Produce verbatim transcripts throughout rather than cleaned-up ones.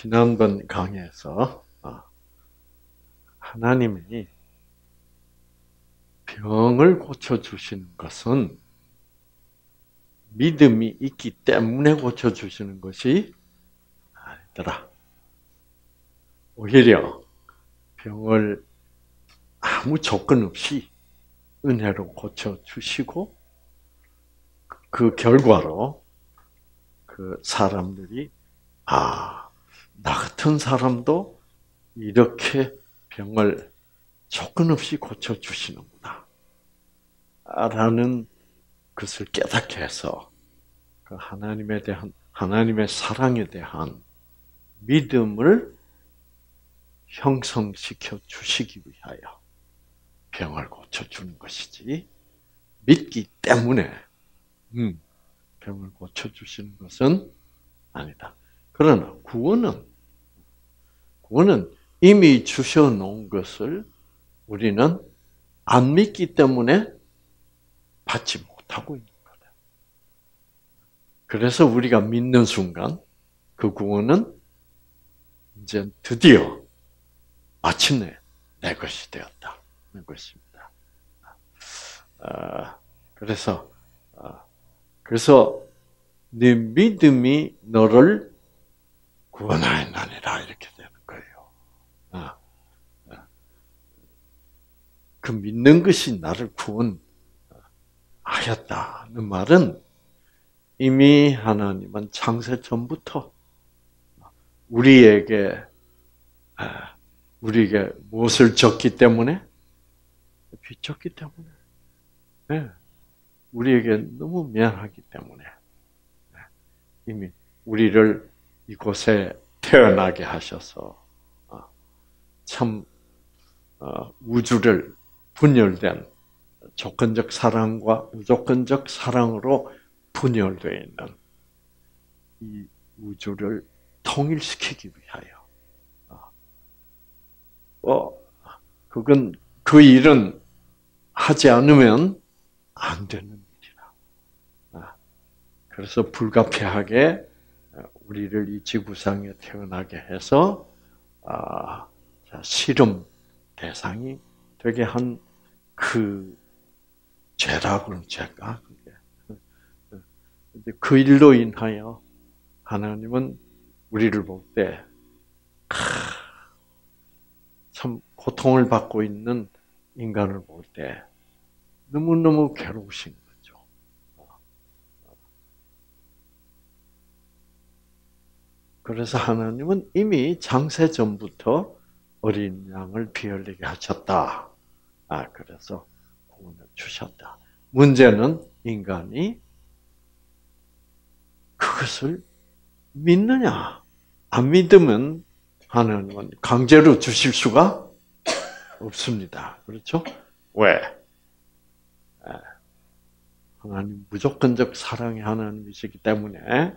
지난번 강의에서 하나님이 병을 고쳐주시는 것은 믿음이 있기 때문에 고쳐주시는 것이 아니더라. 오히려 병을 아무 조건 없이 은혜로 고쳐주시고 그 결과로 그 사람들이 아, 나 같은 사람도 이렇게 병을 조건 없이 고쳐주시는구나 라는 것을 깨닫게 해서 그 하나님에 대한, 하나님의 사랑에 대한 믿음을 형성시켜 주시기 위하여 병을 고쳐주는 것이지, 믿기 때문에 음, 병을 고쳐주시는 것은 아니다. 그러나 구원은, 구원은 이미 주셔놓은 것을 우리는 안 믿기 때문에 받지 못하고 있는 거다. 그래서 우리가 믿는 순간 그 구원은 이제 드디어 마침내 내 것이 되었다. 내 것입니다. 아, 그래서, 아, 그래서 네 믿음이 너를 구원하였나니라 이렇게 되는 거예요. 아, 아. 그 믿는 것이 나를 구원하였다는 말은 이미 하나님은 창세 전부터 우리에게 우리에게 무엇을 줬기 때문에? 빚졌기 때문에. 네. 우리에게 너무 미안하기 때문에. 네. 이미 우리를 이곳에 태어나게 하셔서 참 우주를 분열된 조건적 사랑과 무조건적 사랑으로 분열되어 있는 이 우주를 통일시키기 위하여. 어, 그건, 그 일은 하지 않으면 안 되는 일이라. 그래서 불가피하게 우리를 이 지구상에 태어나게 해서, 아, 실험 대상이 되게 한 그 죄라고는 죄가, 그게. 그 일로 인하여 하나님은 우리를 볼 때, 참 고통을 받고 있는 인간을 볼 때 너무너무 괴로우신 거죠. 그래서 하나님은 이미 창세 전부터 어린 양을 피 흘리게 하셨다. 아, 그래서 구원을 주셨다. 문제는 인간이 그것을 믿느냐? 안 믿으면 하나님은 강제로 주실 수가 없습니다. 그렇죠? 왜? 하나님 무조건적 사랑의 하나님이시기 때문에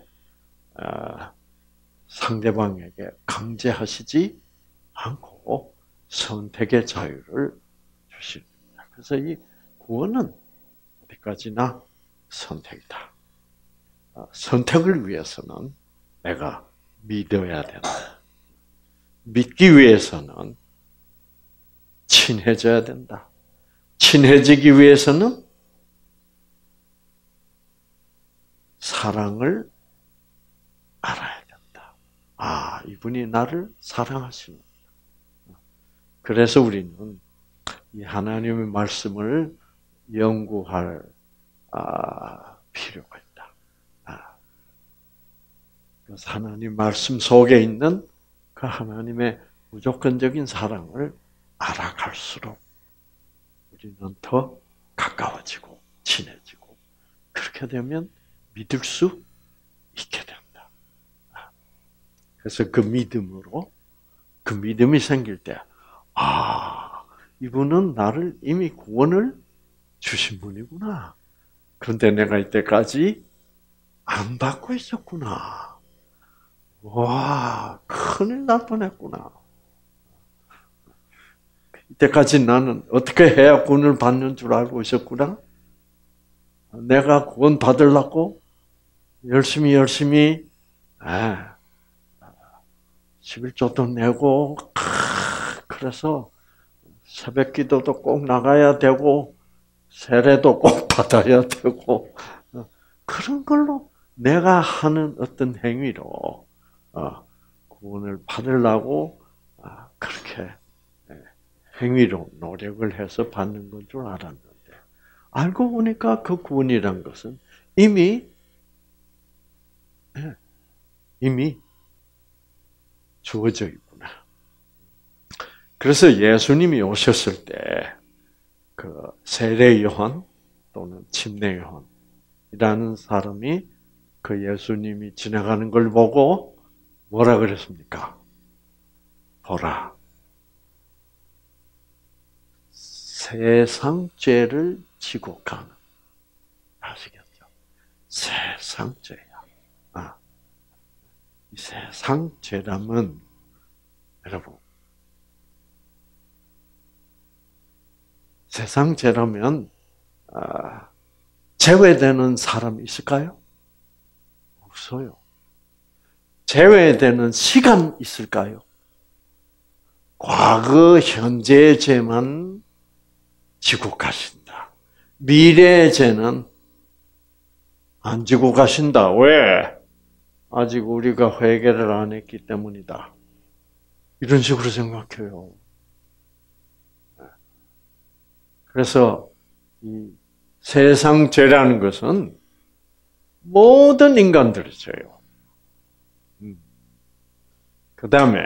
상대방에게 강제하시지 않고 선택의 자유를 주십니다. 그래서 이 구원은 어디까지나 선택이다. 선택을 위해서는 내가 믿어야 된다. 믿기 위해서는 친해져야 된다. 친해지기 위해서는 사랑을 알아야 된다. 아, 이분이 나를 사랑하시는구나. 그래서 우리는 이 하나님의 말씀을 연구할 아, 필요가 있다. 아. 그래서 하나님 말씀 속에 있는 그 하나님의 무조건적인 사랑을 알아갈수록 우리는 더 가까워지고 친해지고 그렇게 되면 믿을 수 있게 된다. 그래서 그 믿음으로 그 믿음이 생길 때 아, 이분은 나를 이미 구원을 주신 분이구나. 그런데 내가 이때까지 안 받고 있었구나. 와, 큰일 날 뻔했구나. 이때까지 나는 어떻게 해야 구원을 받는 줄 알고 있었구나. 내가 구원 받으려고 열심히 열심히 십일조도 내고, 그래서 새벽 기도도 꼭 나가야 되고, 세례도 꼭 받아야 되고, 그런 걸로 내가 하는 어떤 행위로 구원을 받으려고 그렇게 행위로 노력을 해서 받는 건 줄 알았는데, 알고 보니까 그 구원이란 것은 이미 이미 주어져 있구나. 그래서 예수님이 오셨을 때 그 세례 요한 또는 침례 요한이라는 사람이 그 예수님이 지나가는 걸 보고 뭐라 그랬습니까? 보라, 세상 죄를 지고 가는. 아시겠죠? 세상 죄야. 아, 세상 죄라면 여러분, 세상 죄라면 아, 제외되는 사람 있을까요? 없어요. 제외되는 시간 있을까요? 과거, 현재 죄만 지고 가신다. 미래 죄는 안 지고 가신다. 왜? 아직 우리가 회개를 안 했기 때문이다. 이런 식으로 생각해요. 그래서 이 세상 죄라는 것은 모든 인간들의 죄요. 그 다음에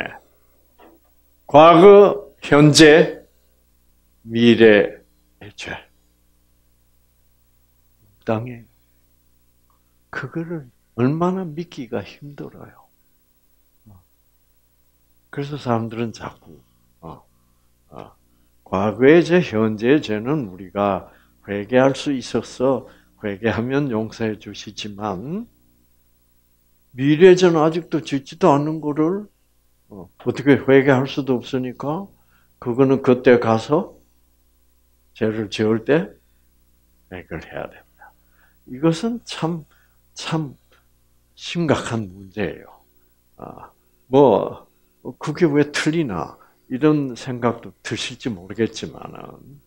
과거, 현재, 미래의 죄. 땅에 그거를 얼마나 믿기가 힘들어요. 그래서 사람들은 자꾸 어, 어, 과거의 죄, 현재의 죄는 우리가 회개할 수 있어서 회개하면 용서해 주시지만 미래의 죄는 아직도 짓지도 않는 거를 어, 어떻게 회개할 수도 없으니까 그거는 그때 가서 죄를 지을 때 회개를 해야 됩니다. 이것은 참, 참 심각한 문제예요. 아, 뭐 그게 왜 틀리나 이런 생각도 드실지 모르겠지만은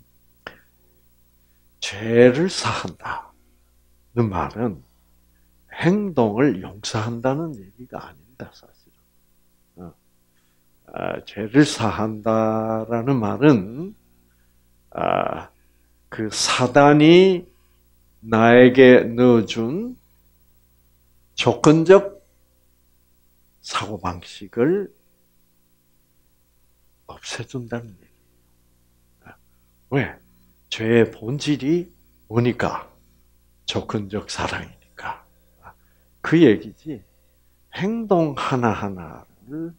죄를 사한다는 말은 행동을 용서한다는 얘기가 아닙니다, 사실은. 어, 아, 죄를 사한다라는 말은 아, 그 사단이 나에게 넣어준 조건적 사고방식을 없애준다는 얘기예요. 왜? 죄의 본질이 뭐니까? 조건적 사랑이니까. 그 얘기지. 행동 하나하나를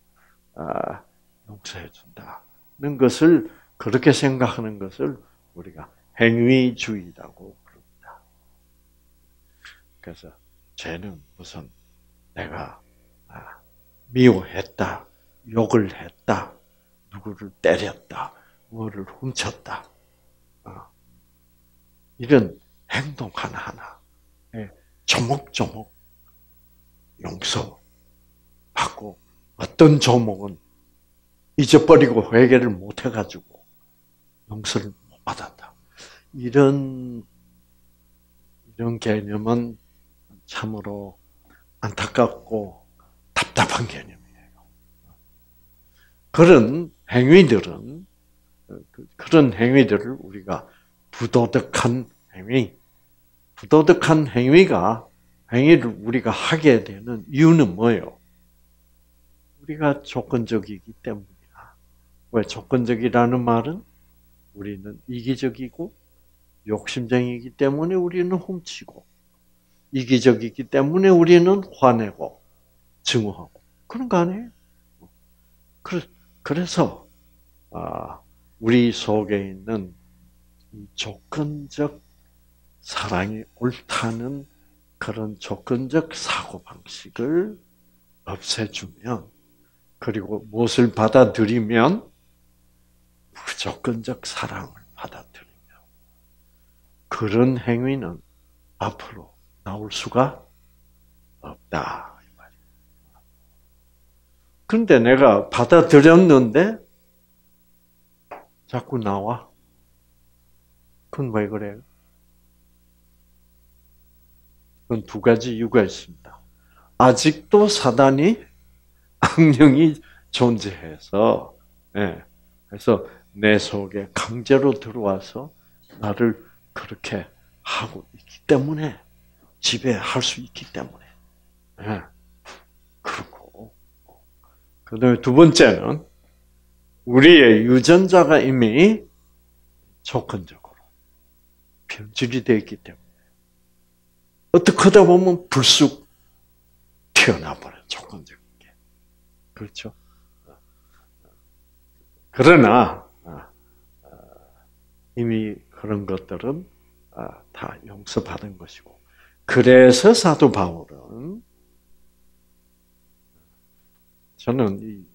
용서해준다는 것을, 그렇게 생각하는 것을 우리가 행위주의라고 부릅니다. 그래서 죄는 무슨 내가 미워했다, 욕을 했다, 누구를 때렸다, 뭐를 훔쳤다, 이런 행동 하나하나 조목조목 용서받고 어떤 조목은 잊어버리고 회개를 못 해가지고 용서를 못 받았다. 이런 이런 개념은 참으로 안타깝고 답답한 개념이에요. 그런 행위들은 그런 행위들을 우리가 부도덕한 행위, 부도덕한 행위가 행위를 우리가 하게 되는 이유는 뭐예요? 우리가 조건적이기 때문이야. 왜 조건적이라는 말은 우리는 이기적이고 욕심쟁이기 때문에 우리는 훔치고, 이기적이기 때문에 우리는 화내고 증오하고 그런 거 아니에요? 그래서 우리 속에 있는 조건적 사랑이 옳다는 그런 조건적 사고방식을 없애주면, 그리고 무엇을 받아들이면 무조건적 사랑을 받아들이면 그런 행위는 앞으로 나올 수가 없다. 근데 내가 받아들였는데 자꾸 나와. 그건 왜 그래요? 그건 두 가지 이유가 있습니다. 아직도 사단이 악령이 존재해서, 예. 그래서 내 속에 강제로 들어와서 나를 그렇게 하고 있기 때문에, 지배할 수 있기 때문에. 예. 그렇고. 그 다음에 두 번째는, 우리의 유전자가 이미 조건적으로 변질이 되어 있기 때문에, 어떻게 하다 보면 불쑥 튀어나버려, 조건적인 게. 그렇죠? 그러나, 이미 그런 것들은 다 용서받은 것이고, 그래서 사도 바울은, 저는 이,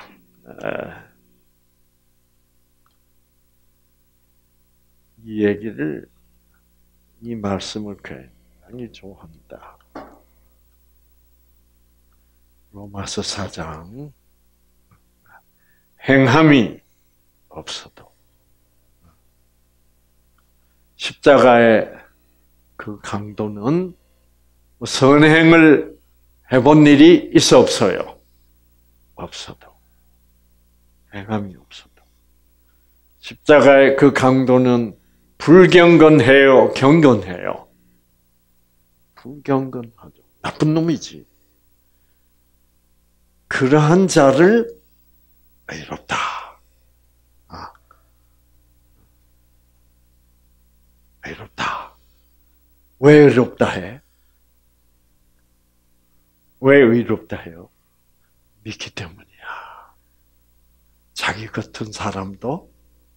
이 얘기를, 이 말씀을 굉장히 좋아합니다. 로마서 사 장, 행함이 없어도 십자가의 그 강도는 선행을 해본 일이 있어 없어요? 없어도. 행함이 없어도. 십자가의 그 강도는 불경건해요? 경건해요? 불경건하죠. 나쁜 놈이지. 그러한 자를 의롭다. 아. 의롭다. 왜 의롭다 해? 왜 의롭다 해요? 믿기 때문이야. 자기 같은 사람도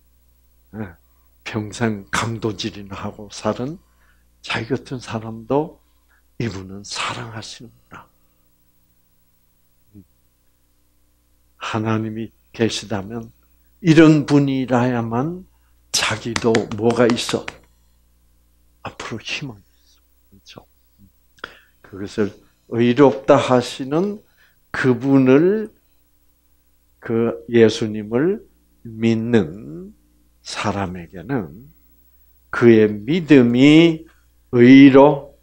평생 강도질이나 하고 살은 자기 같은 사람도 이분은 사랑하시는구나. 하나님이 계시다면 이런 분이라야만 자기도 뭐가 있어? 앞으로 희망이 있어. 그렇죠? 그것을 의롭다 하시는 그분을, 그 예수님을 믿는 사람에게는 그의 믿음이 의로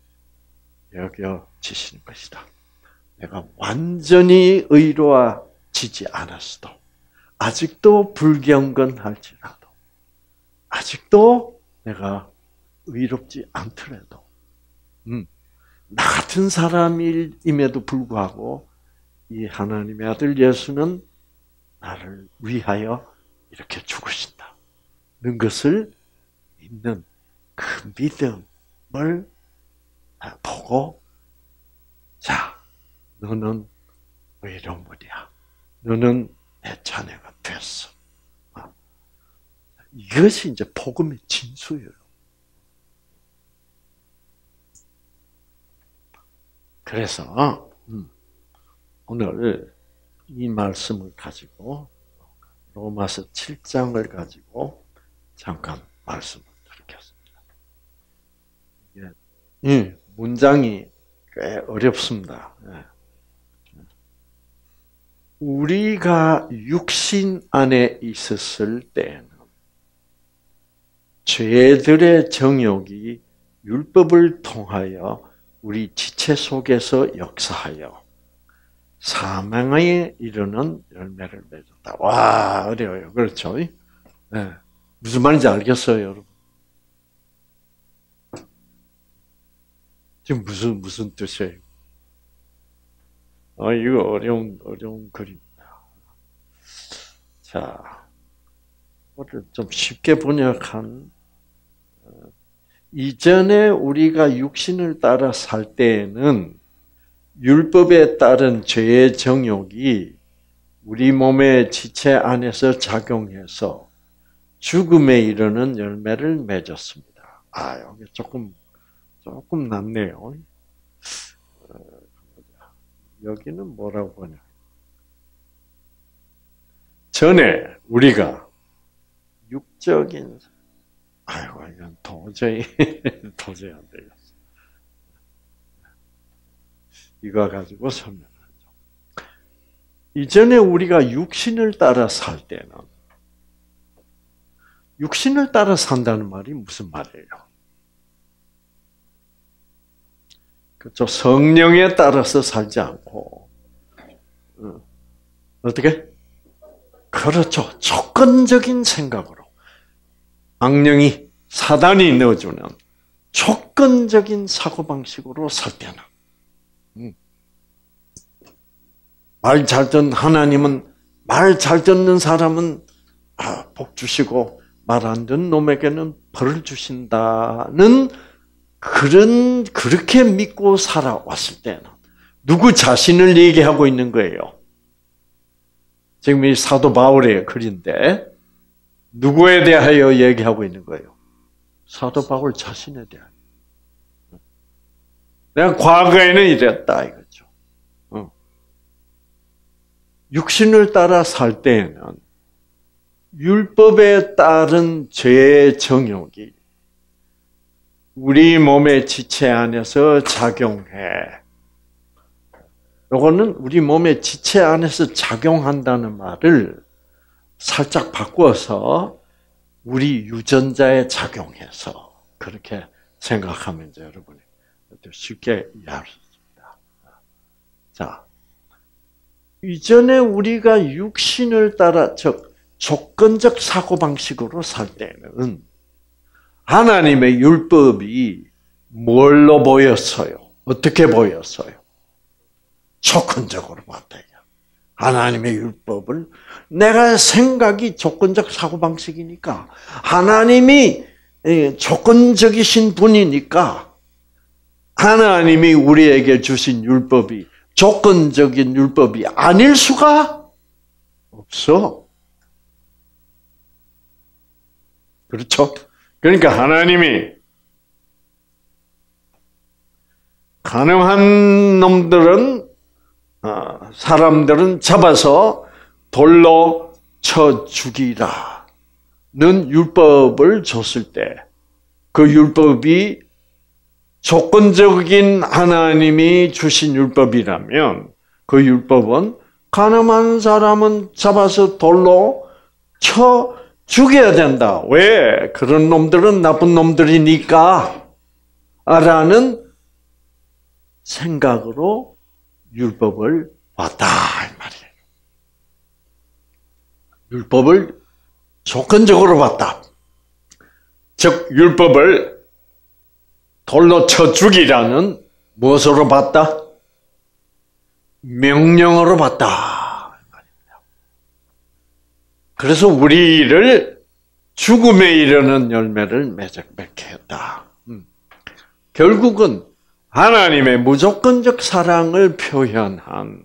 여겨지시는 것이다. 내가 완전히 의로워지지 않았어도, 아직도 불경건할지라도, 아직도 내가 의롭지 않더라도, 음, 나 같은 사람임에도 불구하고 이 하나님의 아들 예수는 나를 위하여 이렇게 죽으신다는 것을 믿는 그 믿음을 보고, 자, 너는 의로운 분이야. 너는 내 자녀가 됐어. 이것이 이제 복음의 진수예요. 그래서 오늘 이 말씀을 가지고 로마서 칠 장을 가지고 잠깐 말씀을 드리겠습니다. 이 문장이 꽤 어렵습니다. 우리가 육신 안에 있었을 때에는 죄들의 정욕이 율법을 통하여 우리 지체 속에서 역사하여 사망에 이르는 열매를 맺었다. 와, 어려워요. 그렇죠? 네. 무슨 말인지 알겠어요, 여러분? 지금 무슨, 무슨 뜻이에요? 아, 이거 어려운, 어려운 글입니다. 자, 이거를 좀 쉽게 번역한, 이전에 우리가 육신을 따라 살 때에는 율법에 따른 죄의 정욕이 우리 몸의 지체 안에서 작용해서 죽음에 이르는 열매를 맺었습니다. 아, 여기 조금, 조금 낫네요. 여기는 뭐라고 하냐. 전에 우리가 육적인, 아이고, 이건 도저히, 도저히 안 되겠어. 이거 가지고 설명하죠. 이전에 우리가 육신을 따라 살 때는 육신을 따라 산다는 말이 무슨 말이에요? 그렇죠. 성령에 따라서 살지 않고 어떻게? 그렇죠. 조건적인 생각으로 악령이 사단이 넣어주는 조건적인 사고방식으로 살 때는 말 잘 듣는 하나님은 말 잘 듣는 사람은 복 주시고 말 안 듣는 놈에게는 벌을 주신다는 그런 그렇게 믿고 살아왔을 때는 누구 자신을 얘기하고 있는 거예요? 지금 이 사도 바울의 글인데 누구에 대하여 얘기하고 있는 거예요? 사도 바울 자신에 대하여. 내가 과거에는 이랬다 이거죠. 어. 육신을 따라 살 때에는 율법에 따른 죄의 정욕이 우리 몸의 지체 안에서 작용해. 이거는 우리 몸의 지체 안에서 작용한다는 말을 살짝 바꿔서 우리 유전자에 작용해서 그렇게 생각하면 이제 여러분이 쉽게 이해할 수 있습니다. 자, 이전에 우리가 육신을 따라 즉 조건적 사고방식으로 살 때는 하나님의 율법이 뭘로 보였어요? 어떻게 보였어요? 조건적으로 봤대요. 하나님의 율법을 내가 생각이 조건적 사고방식이니까 하나님이 조건적이신 분이니까 하나님이 우리에게 주신 율법이 조건적인 율법이 아닐 수가 없어. 그렇죠? 그러니까 하나님이 가능한 놈들은 사람들은 잡아서 돌로 쳐 죽이라는 율법을 줬을 때 그 율법이 조건적인 하나님이 주신 율법이라면 그 율법은 가늠한 사람은 잡아서 돌로 쳐 죽여야 된다. 왜? 그런 놈들은 나쁜 놈들이니까 라는 생각으로 율법을 봤다 이 말이에요. 율법을 조건적으로 봤다. 즉 율법을 돌로 쳐 죽이라는 무엇으로 봤다? 명령으로 봤다. 그래서 우리를 죽음에 이르는 열매를 맺게 했다. 결국은 하나님의 무조건적 사랑을 표현한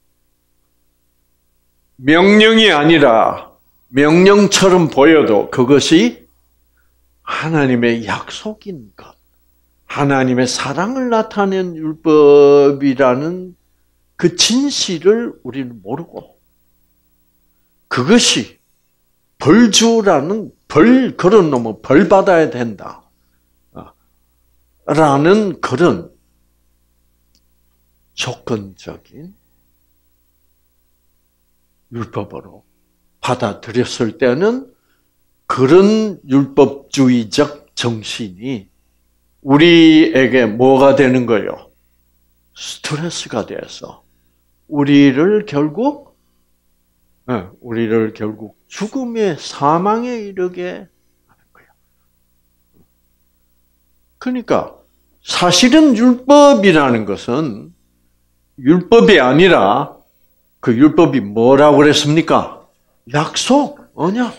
명령이 아니라 명령처럼 보여도 그것이 하나님의 약속인 것, 하나님의 사랑을 나타낸 율법이라는 그 진실을 우리는 모르고 그것이 벌주라는 벌 그런 놈은 벌 받아야 된다 라는 그런 조건적인 율법으로 받아들였을 때는 그런 율법주의적 정신이 우리에게 뭐가 되는 거예요? 스트레스가 돼서 우리를 결국 우리를 결국 죽음의 사망에 이르게 하는 거예요. 그러니까 사실은 율법이라는 것은 율법이 아니라 그 율법이 뭐라고 그랬습니까? 약속, 언약.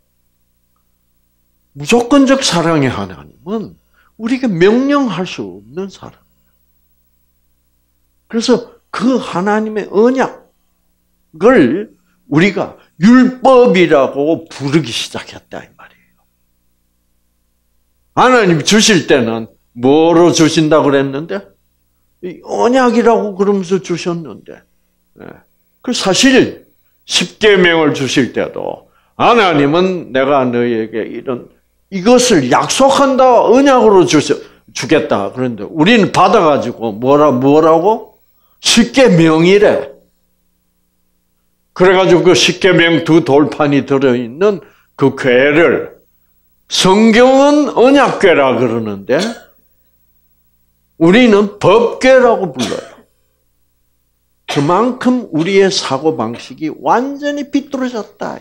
무조건적 사랑의 하나님은 우리가 명령할 수 없는 사람. 그래서 그 하나님의 언약을 우리가 율법이라고 부르기 시작했다 이 말이에요. 하나님 주실 때는 뭐로 주신다고 그랬는데? 언약이라고 그러면서 주셨는데. 그 사실 십계명을 주실 때도 하나님은 내가 너희에게 이런 이것을 약속한다 언약으로 주셔, 주겠다 그런데 우리는 받아가지고 뭐라 뭐라고 십계명이래. 그래가지고 그 십계명 두 돌판이 들어있는 그 궤를 성경은 언약궤라 그러는데 우리는 법궤라고 불러요. 그만큼 우리의 사고방식이 완전히 비뚤어졌다.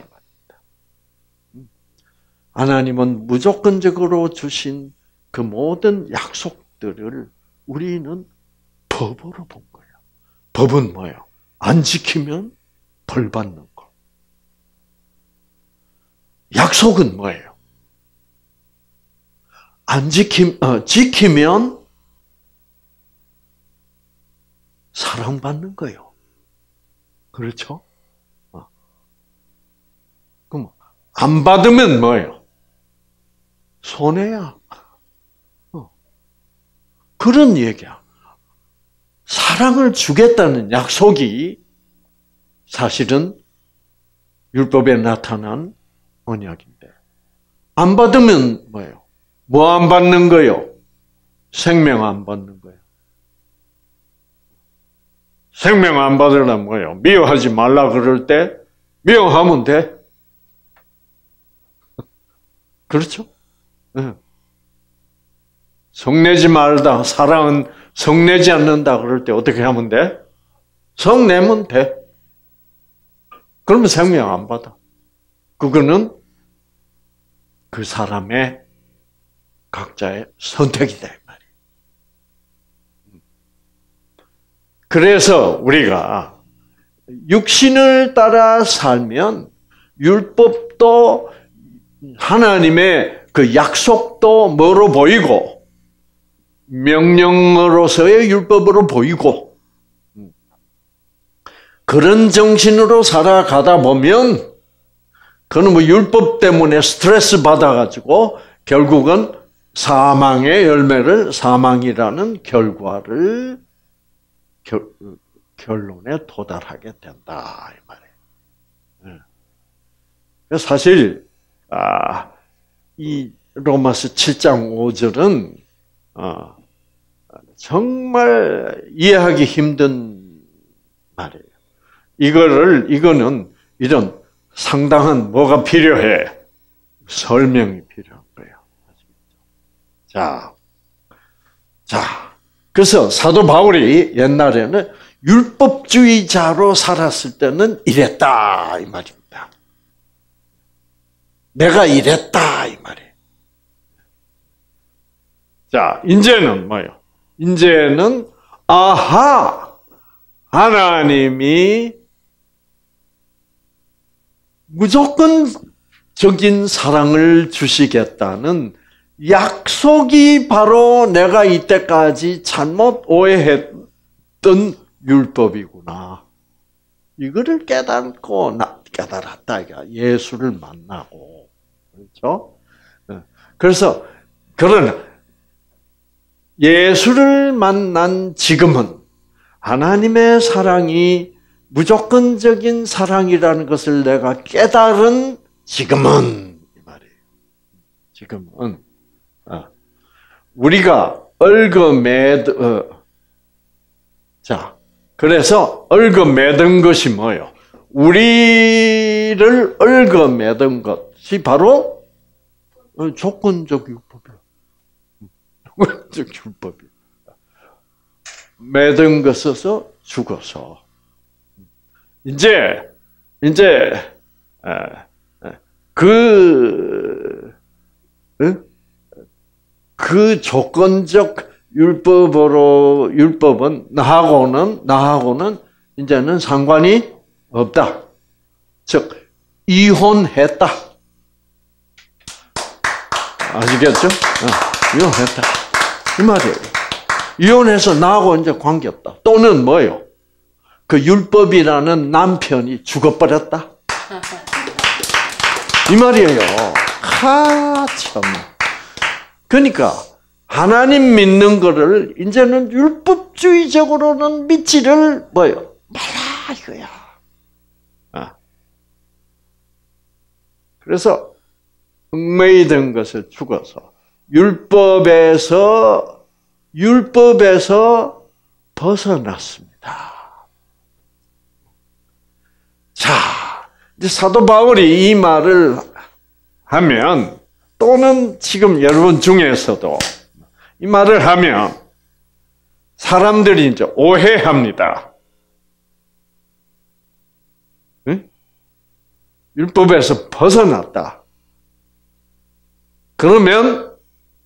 하나님은 무조건적으로 주신 그 모든 약속들을 우리는 법으로 본 거예요. 법은 뭐예요? 안 지키면 벌 받는 거. 약속은 뭐예요? 안 지킴, 어, 지키면 사랑받는 거예요. 그렇죠? 어. 그럼 안 받으면 뭐예요? 손해야. 어. 그런 얘기야. 사랑을 주겠다는 약속이 사실은 율법에 나타난 언약인데 안 받으면 뭐예요? 뭐 안 받는 거예요? 생명 안 받는 거예요. 생명 안 받으려면 뭐예요? 미워하지 말라 그럴 때 미워하면 돼. 그렇죠? 네. 성내지 말다. 사랑은 성내지 않는다 그럴 때 어떻게 하면 돼? 성내면 돼. 그러면 생명 안 받아. 그거는 그 사람의 각자의 선택이다. 이 말이에요. 그래서 우리가 육신을 따라 살면 율법도 하나님의 그 약속도 뭐로 보이고 명령으로서의 율법으로 보이고 그런 정신으로 살아가다 보면 그는 뭐 율법 때문에 스트레스 받아가지고 결국은 사망의 열매를 사망이라는 결과를 결, 결론에 도달하게 된다 이 말이에요. 네. 사실 아, 이 로마서 칠 장 오 절은 어, 정말 이해하기 힘든 말이에요. 이거를 이거는 이런 상당한 뭐가 필요해? 설명이 필요한 거예요. 자, 자, 그래서 사도 바울이 옛날에는 율법주의자로 살았을 때는 이랬다 이 말입니다. 내가 이랬다 이 말이에요. 자, 이제는 뭐예요? 이제는 아하, 하나님이 무조건적인 사랑을 주시겠다는 약속이 바로 내가 이때까지 잘못 오해했던 율법이구나. 이거를 깨닫고 나 깨달았다. 이거 예수를 만나고 그렇죠? 그래서 그러나 예수를 만난 지금은 하나님의 사랑이 무조건적인 사랑이라는 것을 내가 깨달은 지금은 이 말이에요. 지금은 우리가 얽어매드 어, 자 그래서 얽어매든 것이 뭐예요? 우리를 얽어매든 것이 바로 조건적 율법이에요. 조건적 율법이에요. 매든 것에서 죽어서 이제 이제 그 그 조건적 율법으로 율법은 나하고는 나하고는 이제는 상관이 없다. 즉 이혼했다. 아시겠죠? 어, 이혼했다. 이 말이에요. 이혼해서 나하고 이제 관계 없다. 또는 뭐예요? 그 율법이라는 남편이 죽어버렸다. 이 말이에요. 하, 참. 그러니까 하나님 믿는 거를 이제는 율법주의적으로는 믿지를 뭐예요? 말라 이거야. 아. 그래서 얽매이던 것을 죽어서 율법에서 율법에서 벗어났습니다. 자, 이제 사도 바울이 이 말을 하면, 또는 지금 여러분 중에서도 이 말을 하면 사람들이 이제 오해합니다. 응? 율법에서 벗어났다. 그러면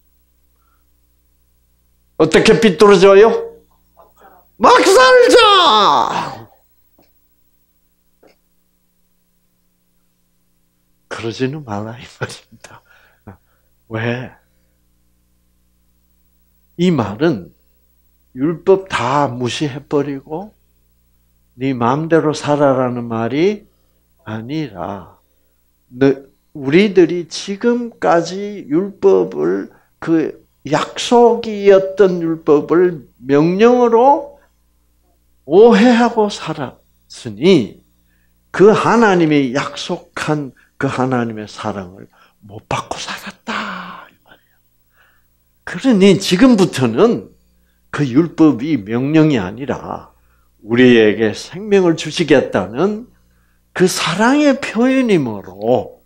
어떻게 비뚤어져요? 막 살자! 그러지는 말라 이 말입니다. 왜? 이 말은 율법 다 무시해버리고 네 마음대로 살아라는 말이 아니라 우리들이 지금까지 율법을 그 약속이었던 율법을 명령으로 오해하고 살았으니 그 하나님이 약속한 그 하나님의 사랑을 못 받고 살았다 이 말이에요. 그러니 지금부터는 그 율법이 명령이 아니라 우리에게 생명을 주시겠다는 그 사랑의 표현이므로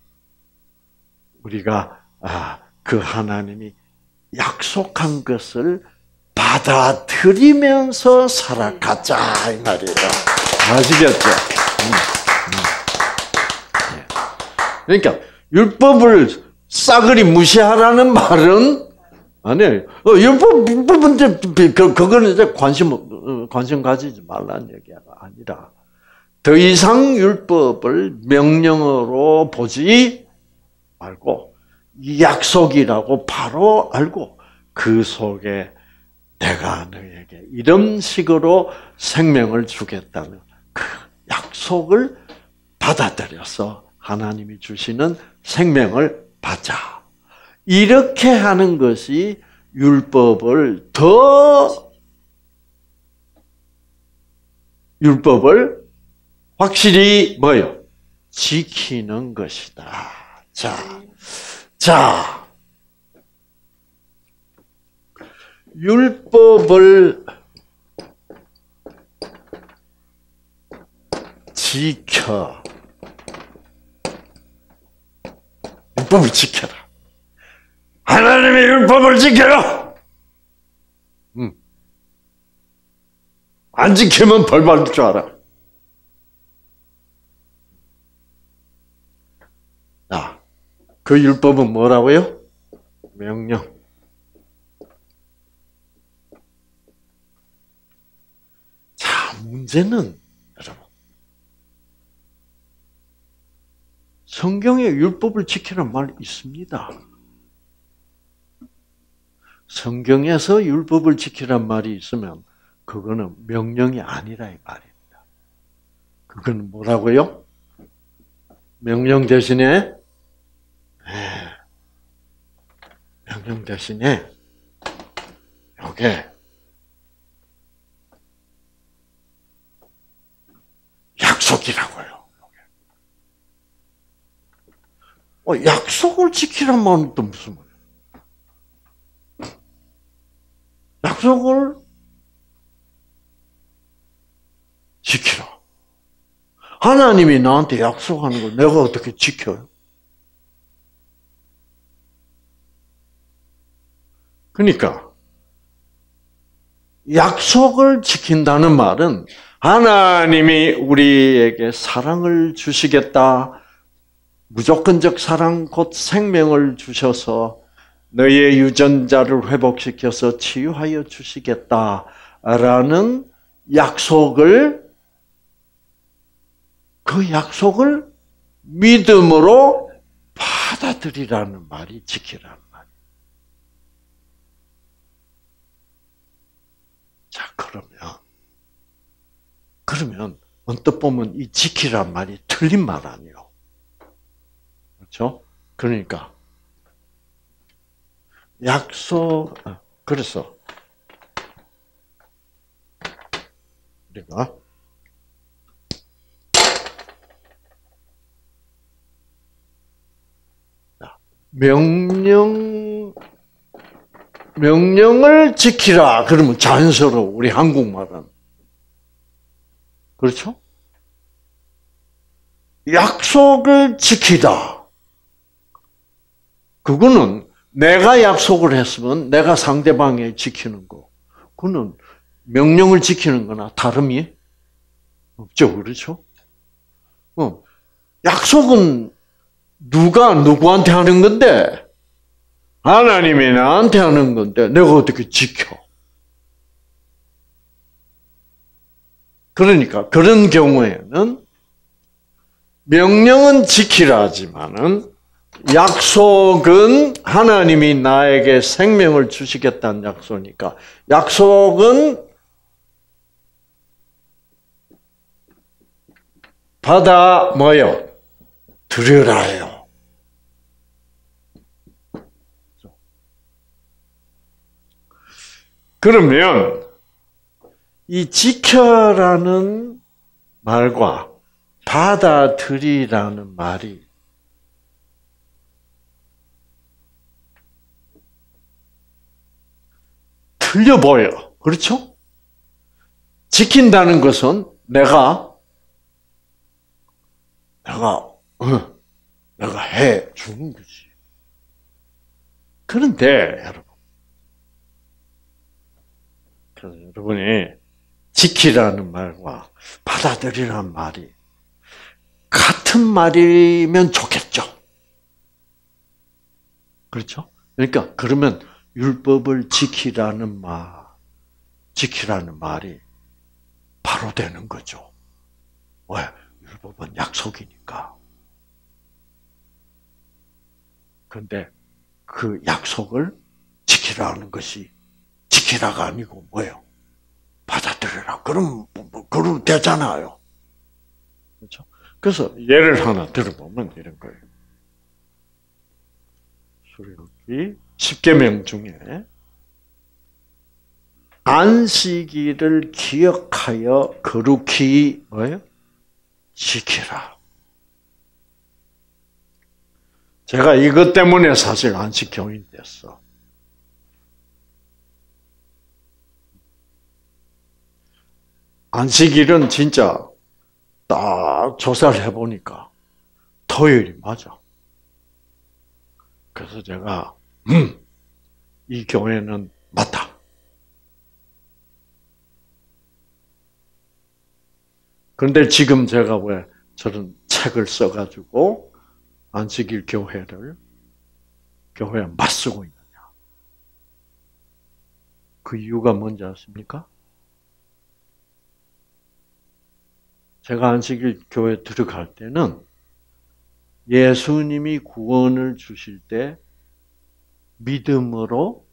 우리가 아, 그 하나님이 약속한 것을 받아들이면서 살아가자 이 말이에요. 아시겠죠? 음, 음. 네. 그러니까 율법을 싸그리 무시하라는 말은 아니에요. 어, 율법, 율법은 이제 그 그거는 이제 관심 관심 가지지 말라는 얘기가 아니라 더 이상 율법을 명령으로 보지 말고 약속이라고 바로 알고 그 속에 내가 너에게 이런 식으로 생명을 주겠다는 그 약속을 받아들여서 하나님이 주시는 생명을 받자. 이렇게 하는 것이 율법을 더 율법을 확실히 뭐요? 지키는 것이다. 자, 자, 율법을 지켜. 율법을 지켜라. 하나님의 율법을 지켜라. 음. 안 지키면 벌 받을 줄 알아. 자, 그 율법은 뭐라고요? 명령. 자, 문제는 여러분, 성경에 율법을 지키라는 말이 있습니다. 성경에서 율법을 지키란 말이 있으면 그거는 명령이 아니라 이 말입니다. 그건 뭐라고요? 명령 대신에 네. 명령 대신에 요게 약속이라고요. 어, 약속을 지키란 말은 또 무슨 말이에요? 약속을 지키라. 하나님이 나한테 약속하는 걸 내가 어떻게 지켜요? 그러니까 약속을 지킨다는 말은 하나님이 우리에게 사랑을 주시겠다. 무조건적 사랑 곧 생명을 주셔서 너의 유전자를 회복시켜서 치유하여 주시겠다라는 약속을 그 약속을 믿음으로 받아들이라는 말이 지키라는 말이에요. 자, 그러면 그러면 언뜻 보면 이 지키란 말이 틀린 말 아니에요. 그렇죠? 그러니까 약속, 그래서 우리가 명령, 명령을 지키라. 그러면 자연스러워, 우리 한국말은. 그렇죠? 약속을 지키다. 그거는 내가 약속을 했으면 내가 상대방에 지키는 거. 그거는 명령을 지키는 거나 다름이 없죠. 그렇죠? 어. 약속은 누가 누구한테 하는 건데? 하나님이 나한테 하는 건데 내가 어떻게 지켜? 그러니까 그런 경우에는 명령은 지키라 하지만은 약속은 하나님이 나에게 생명을 주시겠다는 약속이니까 약속은 받아 뭐요? 들으라요. 그러면 이 지켜라는 말과 받아들이라는 말이 틀려 보여. 그렇죠? 지킨다는 것은 내가 내가 어, 내가 해 주는 거지. 그런데 여러분, 그래서 여러분이 지키라는 말과 받아들이라는 말이 같은 말이면 좋겠죠. 그렇죠? 그러니까 그러면 율법을 지키라는 말, 지키라는 말이 바로 되는 거죠. 왜? 율법은 약속이니까. 그런데 그 약속을 지키라는 것이 지키라가 아니고 뭐예요? 받아들여라. 그럼 그럼 되잖아요. 그렇죠? 그래서 예를 하나 들어보면 이런 거예요. 출애굽기 십 계명 중에 안식일을 기억하여 거룩히 뭐예요? 지키라. 제가 이것 때문에 사실 안식 교인 됐어. 안식일은 진짜 딱 조사를 해보니까 토요일이 맞아. 그래서 제가 음, 이 교회는 맞다. 그런데 지금 제가 왜 저런 책을 써가지고 안식일 교회를 교회에 맞서고 있느냐? 그 이유가 뭔지 아십니까? 제가 안식일 교회 들어갈 때는 예수님이 구원을 주실 때 믿음으로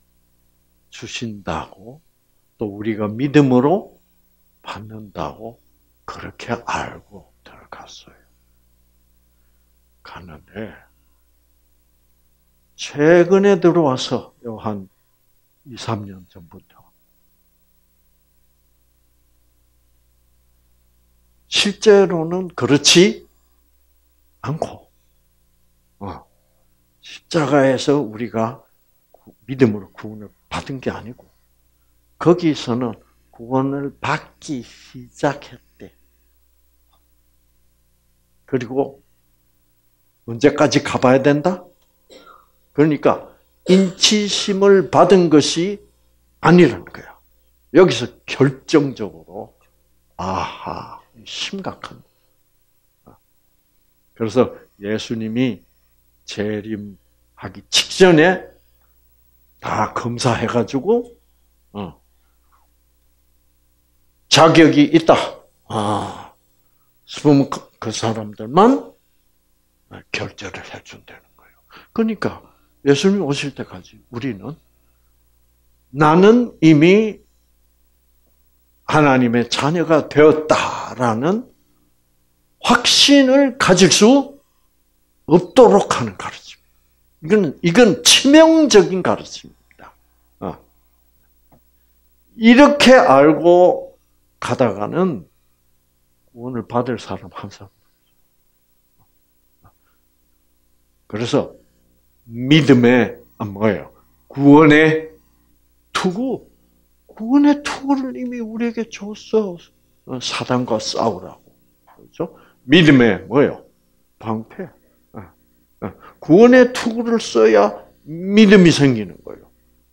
주신다고 또 우리가 믿음으로 받는다고 그렇게 알고 들어갔어요. 갔는데 최근에 들어와서 한 이, 삼 년 전부터 실제로는 그렇지 않고 어, 십자가에서 우리가 믿음으로 구원을 받은 게 아니고 거기서는 구원을 받기 시작했대. 그리고 언제까지 가봐야 된다? 그러니까 인치심을 받은 것이 아니라는 거야. 여기서 결정적으로 아하, 심각한. 그래서 예수님이 재림하기 직전에 다 검사해가지고 어, 자격이 있다. 아, 그러면 그, 그 사람들만 결제를 해준다는 거예요. 그러니까 예수님이 오실 때까지 우리는 나는 이미 하나님의 자녀가 되었다라는 확신을 가질 수 없도록 하는 가르침. 이건 이건 치명적인 가르침입니다. 어. 이렇게 알고 가다가는 구원을 받을 사람 한 사람. 그래서 믿음의 뭐예요? 구원의 투구. 구원의 투구를 이미 우리에게 줬어. 사단과 싸우라고. 그렇죠? 믿음의 뭐요? 방패. 구원의 투구를 써야 믿음이 생기는 거예요.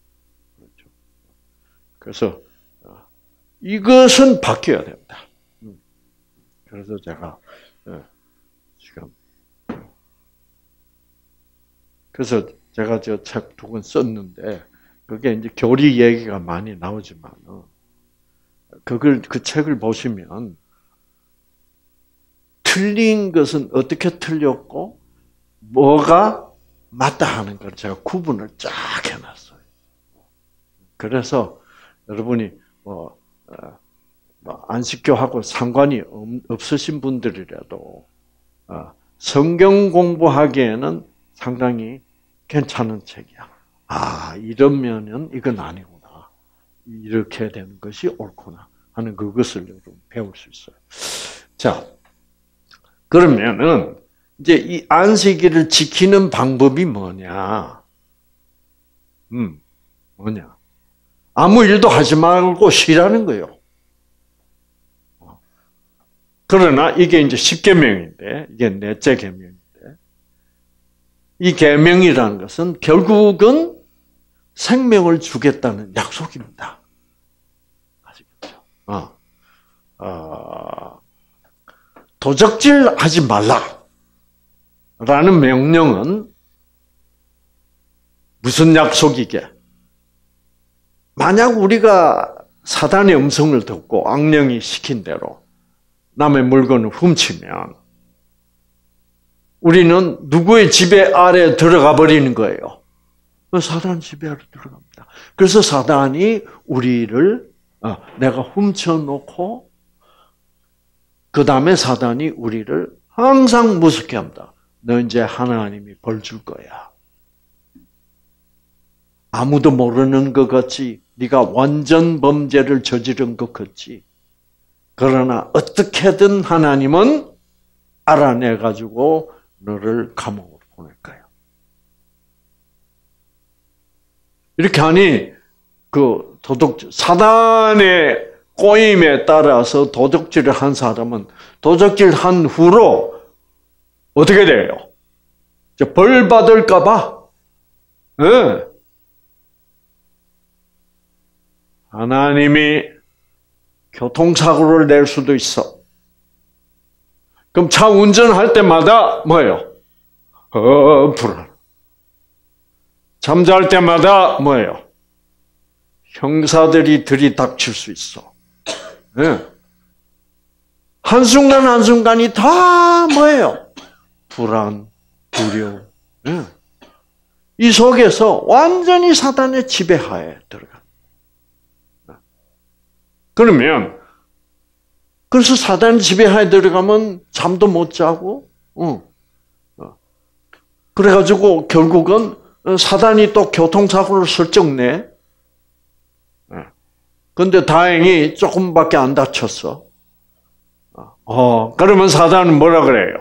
그래서 이것은 바뀌어야 됩니다. 그래서 제가 지금 그래서 제가 저 책 두 권 썼는데 그게 이제 교리 얘기가 많이 나오지만 그걸 그 책을 보시면 틀린 것은 어떻게 틀렸고 뭐가 맞다 하는 걸 제가 구분을 쫙 해놨어요. 그래서 여러분이 뭐, 어, 뭐 안식교하고 상관이 없으신 분들이라도 어, 성경 공부하기에는 상당히 괜찮은 책이야. 아, 이러면은 이건 아니구나. 이렇게 되는 것이 옳구나 하는 그것을 여러분 배울 수 있어요. 자, 그러면은 이제 이 안식일을 지키는 방법이 뭐냐? 음, 뭐냐? 아무 일도 하지 말고 쉬라는 거예요. 그러나 이게 이제 십계명인데 이게 넷째 계명인데 이 계명이라는 것은 결국은 생명을 주겠다는 약속입니다. 아시겠죠? 어, 어, 도적질하지 말라라는 명령은 무슨 약속이게? 만약 우리가 사단의 음성을 듣고 악령이 시킨 대로 남의 물건을 훔치면 우리는 누구의 지배 아래 들어가 버리는 거예요. 사단 지배 아래 들어갑니다. 그래서 사단이 우리를 내가 훔쳐놓고 그 다음에 사단이 우리를 항상 무섭게 합니다. 너 이제 하나님이 벌 줄 거야. 아무도 모르는 것 같이 네가 완전 범죄를 저지른 것 같지. 그러나 어떻게든 하나님은 알아내가지고 너를 감옥으로 보낼 거야. 이렇게 하니 그 도둑 사단의 꼬임에 따라서 도둑질을 한 사람은 도둑질한 후로 어떻게 돼요? 벌 받을까봐. 네. 하나님이 교통사고를 낼 수도 있어. 그럼 차 운전할 때마다 뭐예요? 어, 불안. 잠잘 때마다 뭐예요? 형사들이 들이닥칠 수 있어. 네. 한순간 한순간이 다 뭐예요? 불안, 두려움. 네. 이 속에서 완전히 사단의 지배하에 들어가. 그러면 그래서 사단 지배하에 들어가면 잠도 못 자고, 어. 그래가지고 결국은 사단이 또 교통사고를 슬쩍 내. 근데 다행히 조금밖에 안 다쳤어. 어, 그러면 사단은 뭐라 그래요?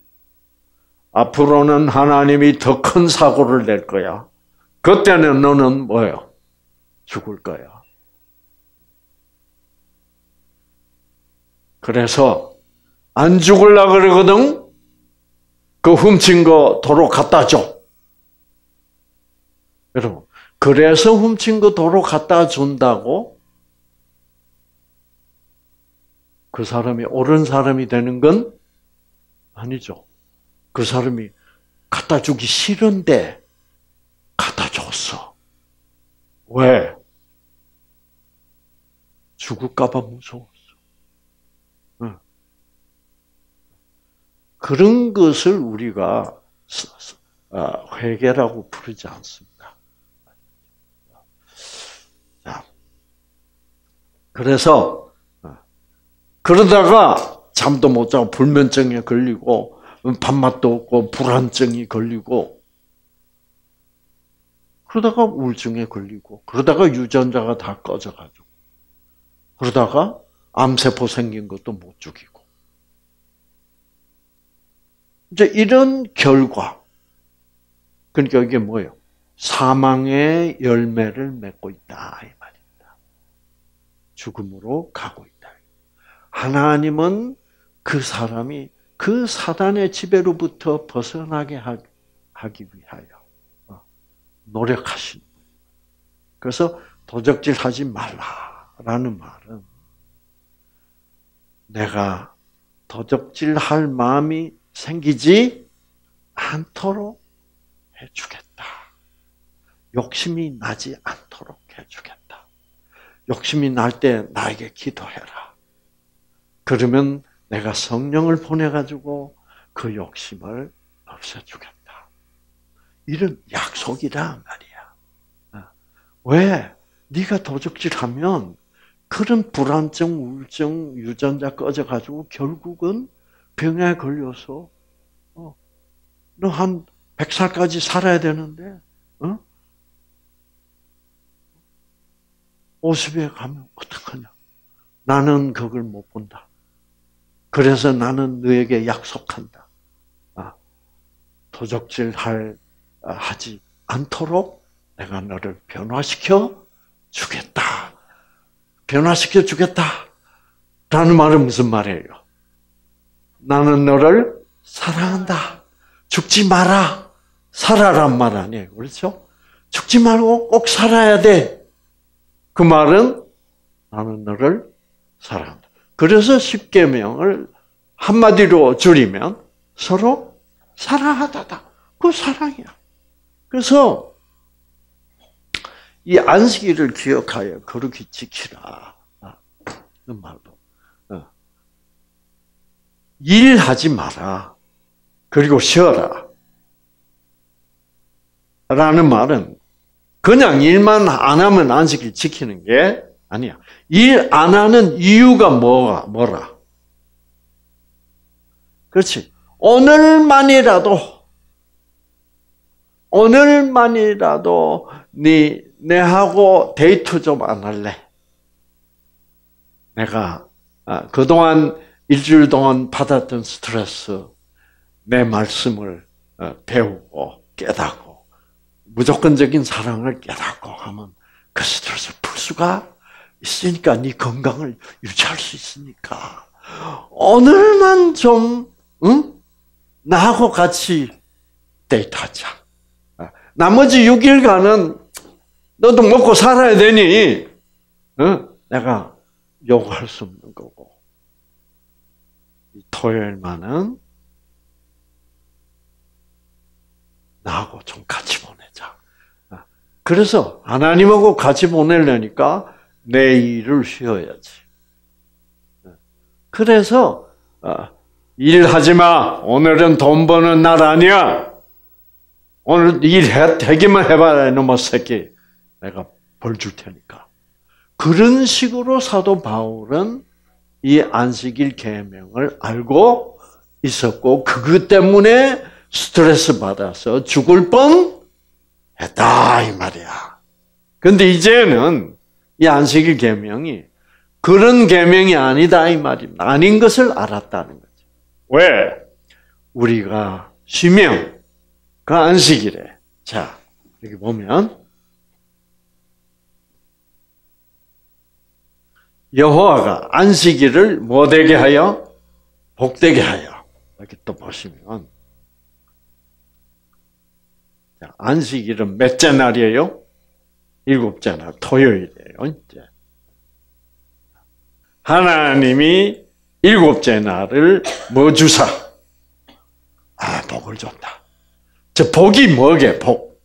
앞으로는 하나님이 더 큰 사고를 낼 거야. 그때는 너는 뭐예요? 죽을 거야. 그래서 안 죽으려고 그러거든. 그 훔친 거 도로 갖다 줘. 여러분, 그래서 훔친 거 도로 갖다 준다고 그 사람이 옳은 사람이 되는 건 아니죠. 그 사람이 갖다 주기 싫은데 갖다 줬어. 왜? 죽을까 봐 무서웠어. 그런 것을 우리가 회개라고 부르지 않습니다. 그래서 그러다가 잠도 못 자고 불면증에 걸리고 밥맛도 없고 불안증이 걸리고 그러다가 우울증에 걸리고 그러다가 유전자가 다 꺼져가지고 그러다가 암세포 생긴 것도 못 죽이고 이제 이런 결과, 그러니까 이게 뭐예요? 사망의 열매를 맺고 있다 이 말입니다. 죽음으로 가고 있다. 하나님은 그 사람이 그 사단의 지배로부터 벗어나게 하기 위하여 노력하신. 그래서 도적질하지 말라라는 말은 내가 도적질할 마음이 생기지 않도록 해주겠다. 욕심이 나지 않도록 해주겠다. 욕심이 날 때 나에게 기도해라. 그러면 내가 성령을 보내가지고 그 욕심을 없애주겠다. 이런 약속이란 말이야. 왜? 네가 도적질하면 그런 불안증, 우울증, 유전자 꺼져가지고 결국은 병에 걸려서 어, 너 한 백 살까지 살아야 되는데 어? 오십에 가면 어떡하냐. 나는 그걸 못 본다. 그래서 나는 너에게 약속한다. 아, 도적질할 하지 않도록 내가 너를 변화시켜 주겠다. 변화시켜 주겠다. 라는 말은 무슨 말이에요? 나는 너를 사랑한다. 죽지 마라. 살아란 말 아니에요. 그렇죠? 죽지 말고 꼭 살아야 돼. 그 말은 나는 너를 사랑한다. 그래서 십계명을 한마디로 줄이면 서로 사랑하다다. 그 사랑이야. 그래서 이 안식일을 기억하여 거룩히 지키라. 그 말도. 일하지 마라. 그리고 쉬어라. 라는 말은 그냥 일만 안 하면 안식일 지키는 게 아니야. 일 안 하는 이유가 뭐가, 뭐라? 그렇지. 오늘만이라도, 오늘만이라도 네, 내하고 데이트 좀 안 할래? 내가 그동안 일주일 동안 받았던 스트레스, 내 말씀을 배우고 깨닫고 무조건적인 사랑을 깨닫고 하면 그 스트레스를 풀 수가 있으니까 네 건강을 유지할 수 있으니까 오늘만 좀 응? 나하고 같이 데이트하자. 나머지 육 일간은 너도 먹고 살아야 되니 응? 내가 요구할 수 없는 거고 토요일만은 나하고 좀 같이 보내자. 그래서 하나님하고 같이 보내려니까 내일을 쉬어야지. 그래서 일하지 마. 오늘은 돈 버는 날 아니야. 오늘 일해 되기만 해봐라 이놈의 새끼. 내가 벌 줄 테니까. 그런 식으로 사도 바울은 이 안식일 계명을 알고 있었고 그것 때문에 스트레스 받아서 죽을 뻔 했다 이 말이야. 근데 이제는 이 안식일 계명이 그런 계명이 아니다 이 말입니다. 아닌 것을 알았다는 거죠. 왜? 우리가 쉬면 그 안식일에 자 여기 보면 여호와가 안식일을 뭐되게 하여? 복되게 하여. 이렇게 또 보시면 안식일은 몇째 날이에요? 일곱째 날, 토요일이에요. 이제. 하나님이 일곱째 날을 뭐 주사? 아, 복을 줬다. 저 복이 뭐게? 복.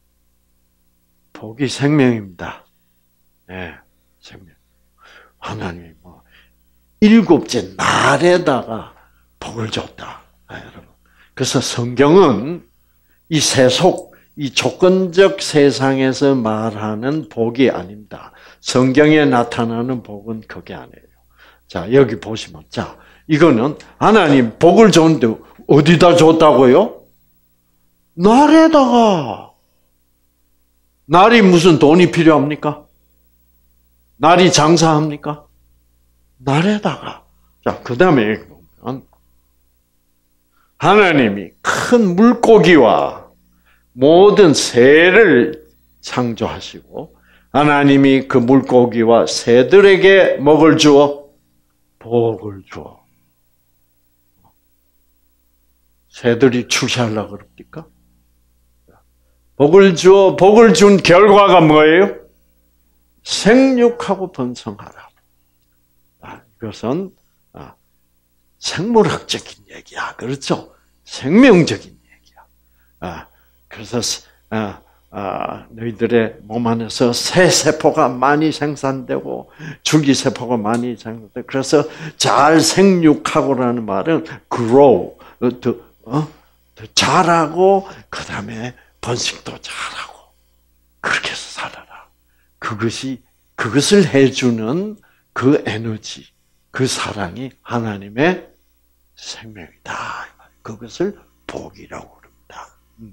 복이 생명입니다. 네, 생명. 하나님이 뭐 일곱째 날에다가 복을 줬다. 아, 여러분. 그래서 성경은 이 세속, 이 조건적 세상에서 말하는 복이 아닙니다. 성경에 나타나는 복은 그게 아니에요. 자, 여기 보시면, 자, 이거는 하나님 복을 줬는데 어디다 줬다고요? 날에다가. 날이 무슨 돈이 필요합니까? 날이 장사합니까? 날에다가. 자, 그 다음에 보면, 하나님이 큰 물고기와 모든 새를 창조하시고 하나님이 그 물고기와 새들에게 먹을 주어 복을 주어. 새들이 출세하려고 그럽니까? 복을 주어 복을 준 결과가 뭐예요? 생육하고 번성하라. 아, 이것은 아, 생물학적인 얘기야. 그렇죠? 생명적인 얘기야. 아, 그래서 아, 아, 너희들의 몸 안에서 새 세포가 많이 생산되고 줄기 세포가 많이 생산되고 그래서 잘 생육하고라는 말은 grow, 더, 어? 더 자라고 그 다음에 번식도 잘하고 그렇게 해서 살아라. 그것이 그것을 해주는 그 에너지, 그 사랑이 하나님의 생명이다. 그것을 복이라고 그럽니다.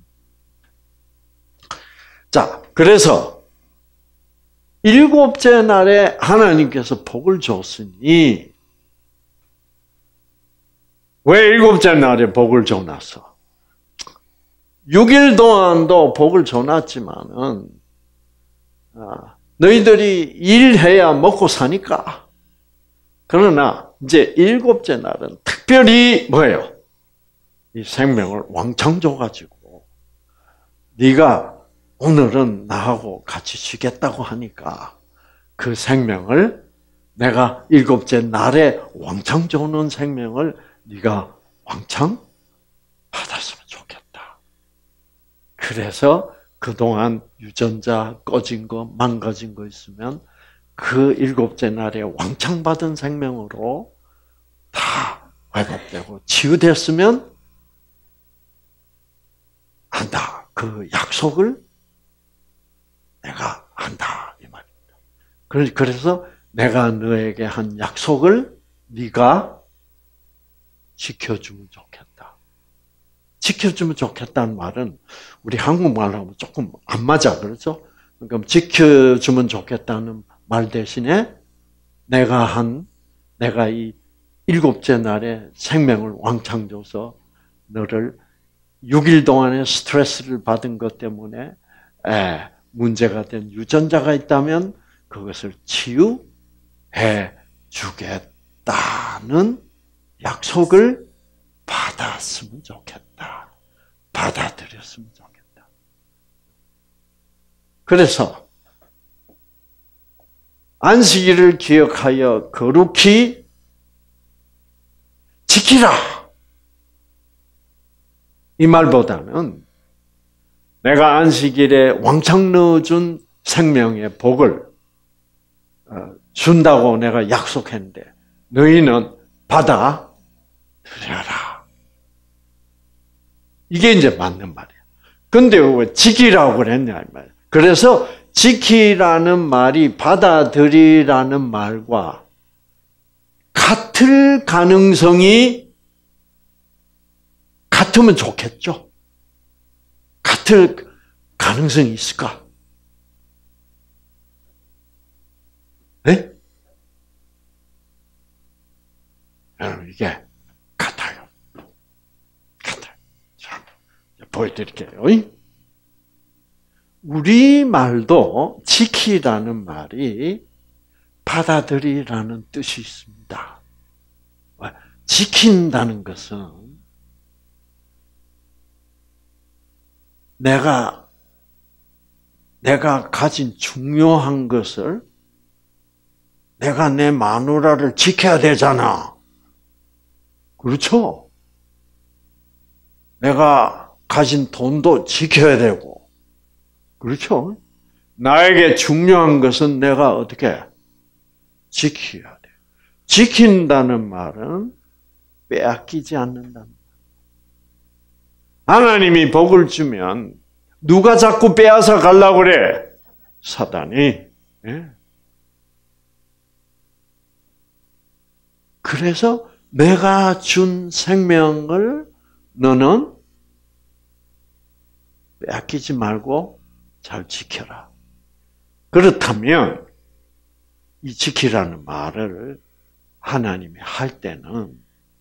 자, 그래서 일곱째 날에 하나님께서 복을 줬으니 왜 일곱째 날에 복을 줘놨어? 육 일 동안도 복을 줘놨지만은 너희들이 일해야 먹고 사니까. 그러나 이제 일곱째 날은 특별히 뭐예요? 이 생명을 왕창 줘가지고 네가 오늘은 나하고 같이 쉬겠다고 하니까 그 생명을 내가 일곱째 날에 왕창 주는 생명을 네가 왕창 받았으면 좋겠다. 그래서 그동안 유전자 꺼진 거, 망가진 거 있으면 그 일곱째 날에 왕창 받은 생명으로 다 회복되고 치유됐으면 한다. 그 약속을 내가 한다 이 말입니다. 그래서 내가 너에게 한 약속을 네가 지켜주면 좋겠다. 지켜주면 좋겠다는 말은 우리 한국말로 하면 조금 안 맞아, 그렇죠? 그러니까 지켜주면 좋겠다는 말 대신에 내가 한 내가 이 일곱째 날에 생명을 왕창 줘서 너를 육 일 동안의 스트레스를 받은 것 때문에 에, 문제가 된 유전자가 있다면 그것을 치유해 주겠다는 약속을 받았으면 좋겠다. 받아들였으면 좋겠다. 그래서 안식일을 기억하여 거룩히 지키라. 이 말보다는 내가 안식일에 왕창 넣어준 생명의 복을 준다고 내가 약속했는데 너희는 받아들여라. 이게 이제 맞는 말이야. 근데 왜 지키라고 그랬냐 이 말이야. 그래서 지키라는 말이 받아들이라는 말과 같을 가능성이 같으면 좋겠죠. 같을 가능성이 있을까? 네? 여러분, 이게 같아요. 같아요. 자, 보여드릴게요. 우리 말도 지키라는 말이 받아들이라는 뜻이 있습니다. 지킨다는 것은 내가, 내가 가진 중요한 것을 내가 내 마누라를 지켜야 되잖아. 그렇죠? 내가 가진 돈도 지켜야 되고. 그렇죠? 나에게 중요한 것은 내가 어떻게 지켜야 돼. 지킨다는 말은 빼앗기지 않는다는 말. 하나님이 복을 주면 누가 자꾸 빼앗아 가려고 그래? 사단이. 예. 그래서 내가 준 생명을 너는 빼앗기지 말고 잘 지켜라. 그렇다면 이 지키라는 말을 하나님이 할 때는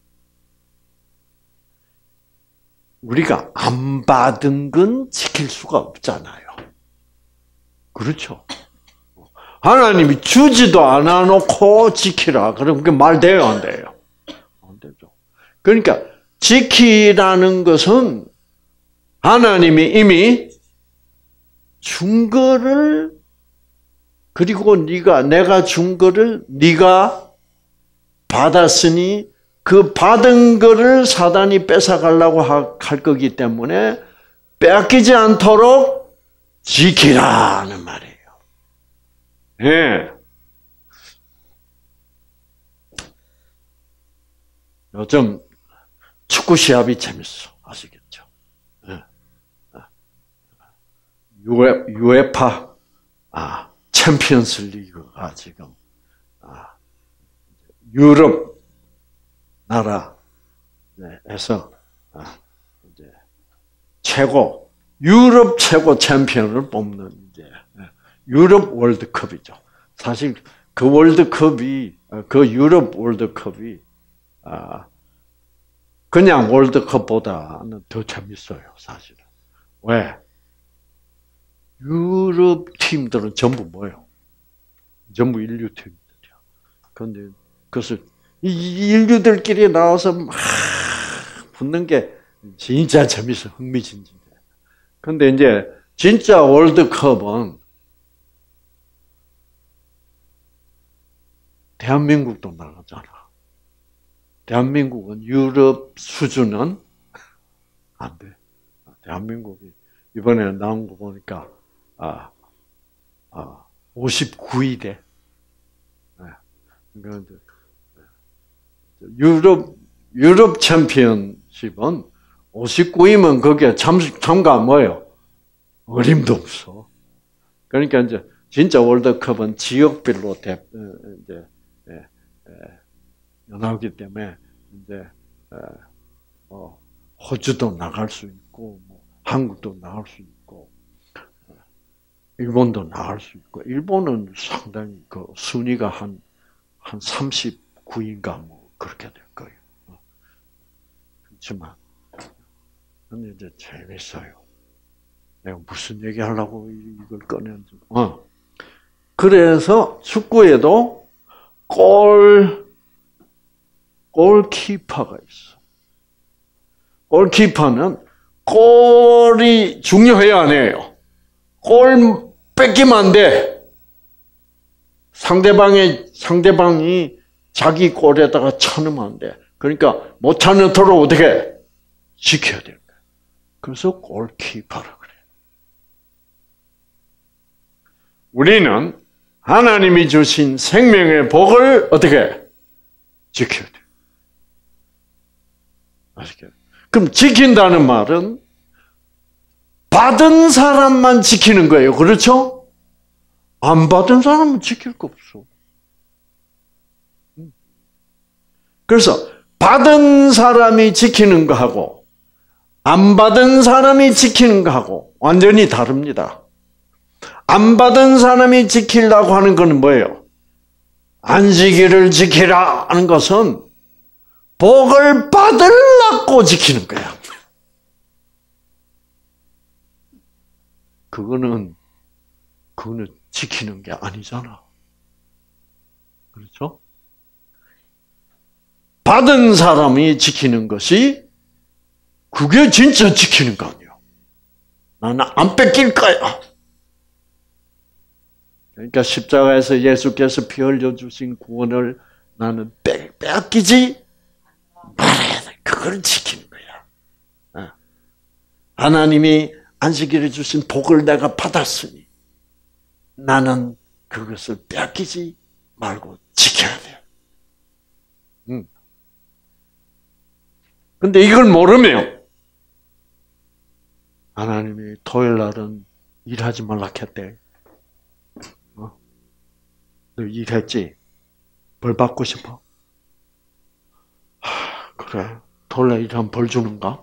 우리가 안 받은 건 지킬 수가 없잖아요. 그렇죠? 하나님이 주지도 않아 놓고 지키라. 그럼 그 말 돼요, 안 돼요? 안 되죠. 그러니까 지키라는 것은 하나님이 이미 준 거를 그리고 네가 내가 준 거를 네가 받았으니 그 받은 거를 사단이 뺏어가려고 할 거기 때문에 빼앗기지 않도록 지키라는 말이에요. 예. 요즘 축구 시합이 재밌어. 아시겠죠? 예. 유에파 아, 챔피언스 리그가 지금 아, 유럽 나라에서 아, 이제 최고 유럽 최고 챔피언을 뽑는 이제 유럽 월드컵이죠. 사실 그 월드컵이 그 유럽 월드컵이 아, 그냥 월드컵보다는 더 재밌어요, 사실은. 왜? 유럽 팀들은 전부 뭐예요? 전부 인류 팀들이야. 그런데 그래서 이 인류들끼리 나와서 막 붙는 게 진짜 재밌어, 흥미진진해. 그런데 이제 진짜 월드컵은 대한민국도 나가잖아. 대한민국은 유럽 수준은 안 돼. 대한민국이 이번에 나온 거 보니까 아, 아, 오십구 위대. 네. 유럽 유럽 챔피언십은 오십구 위면 거기에 참 참가 뭐예요? 어림도 없어. 그러니까 이제 진짜 월드컵은 지역별로 대, 이제 예, 예, 나오기 때문에 이제 어, 호주도 나갈 수 있고, 뭐, 한국도 나갈 수 있고, 일본도 나갈 수 있고, 일본은 상당히 그 순위가 한, 한 삼십구 위인가 뭐, 그렇게 될 거예요. 그렇지만, 근데 이제 재밌어요. 내가 무슨 얘기 하려고 이걸 꺼냈는지. 어. 그래서 축구에도 골, 골키퍼가 있어. 골키퍼는 골이 중요해야 안 해요. 골 뺏기면 안 돼. 상대방의, 상대방이 자기 골에다가 쳐넣으면 안 돼. 그러니까 못 쳐넣도록 어떻게 지켜야 돼요. 그래서 골키퍼라고 그래요. 우리는 하나님이 주신 생명의 복을 어떻게 지켜야 돼요. 아시겠죠? 그럼 지킨다는 말은 받은 사람만 지키는 거예요. 그렇죠? 안 받은 사람은 지킬 거 없어. 그래서 받은 사람이 지키는 거하고 안 받은 사람이 지키는 거하고 완전히 다릅니다. 안 받은 사람이 지키려고 하는 것은 뭐예요? 안식일을 지키라 하는 것은 복을 받으려고 지키는 거야. 그거는, 그거는 지키는 게 아니잖아. 그렇죠? 받은 사람이 지키는 것이 그게 진짜 지키는 거 아니야. 나는 안 뺏길 거야. 그러니까 십자가에서 예수께서 피 흘려주신 구원을 나는 빼, 빼앗기지 말아야 돼. 그걸 지키는 거야. 하나님이 안식일에 주신 복을 내가 받았으니 나는 그것을 빼앗기지 말고 지켜야 돼요. 음. 근데 이걸 모르면 하나님이 토요일 날은 일하지 말라 했대. 어? 너 일했지? 벌 받고 싶어? 하, 그래. 토요일 날 일하면 벌 주는가?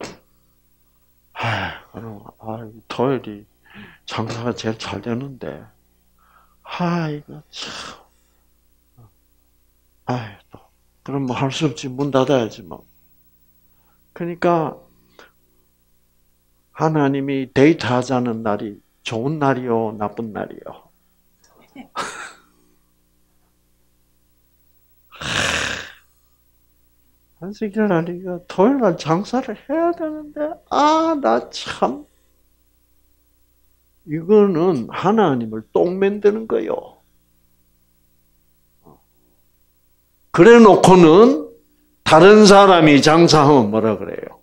하, 그럼 아, 토요일이 장사가 제일 잘 되는데. 아, 이거 참. 아, 또 그럼 뭐 할 수 없지. 문 닫아야지 뭐. 그러니까 하나님이 데이트하자는 날이 좋은 날이요, 나쁜 날이요. 안식일 날이가 토요일 날 장사를 해야 되는데, 아, 나 참, 이거는 하나님을 똥 만드는 거요. 그래 놓고는 다른 사람이 장사하면 뭐라 그래요?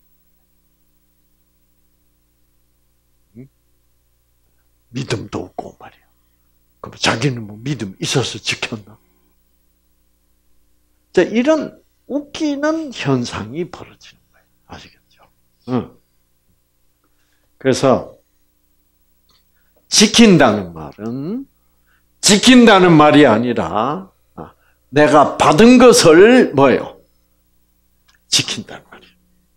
믿음도 없고 말이야. 그럼 자기는 뭐 믿음 있어서 지켰나? 자, 이런 웃기는 현상이 벌어지는 거예요. 아시겠죠? 응. 그래서 지킨다는 말은 지킨다는 말이 아니라 내가 받은 것을 뭐예요? 지킨다는 말이에요.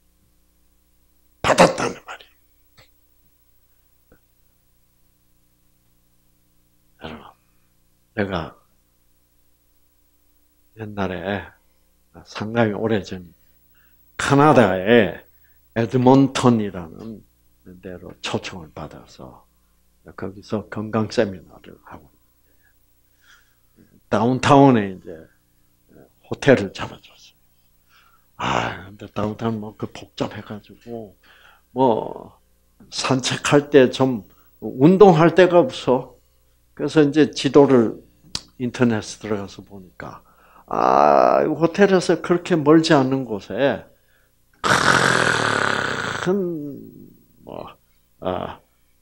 받았다는 말이에요. 여러분, 내가 옛날에 상당히 오래전 캐나다의 에드몬턴이라는 데로 초청을 받아서 거기서 건강 세미나를 하고 다운타운에 이제 호텔을 잡아줬어요. 아, 근데 다운타운 뭐 그 복잡해가지고 뭐 산책할 때 좀 운동할 데가 없어. 그래서 이제 지도를 인터넷에 들어가서 보니까 아, 호텔에서 그렇게 멀지 않은 곳에 큰뭐 아,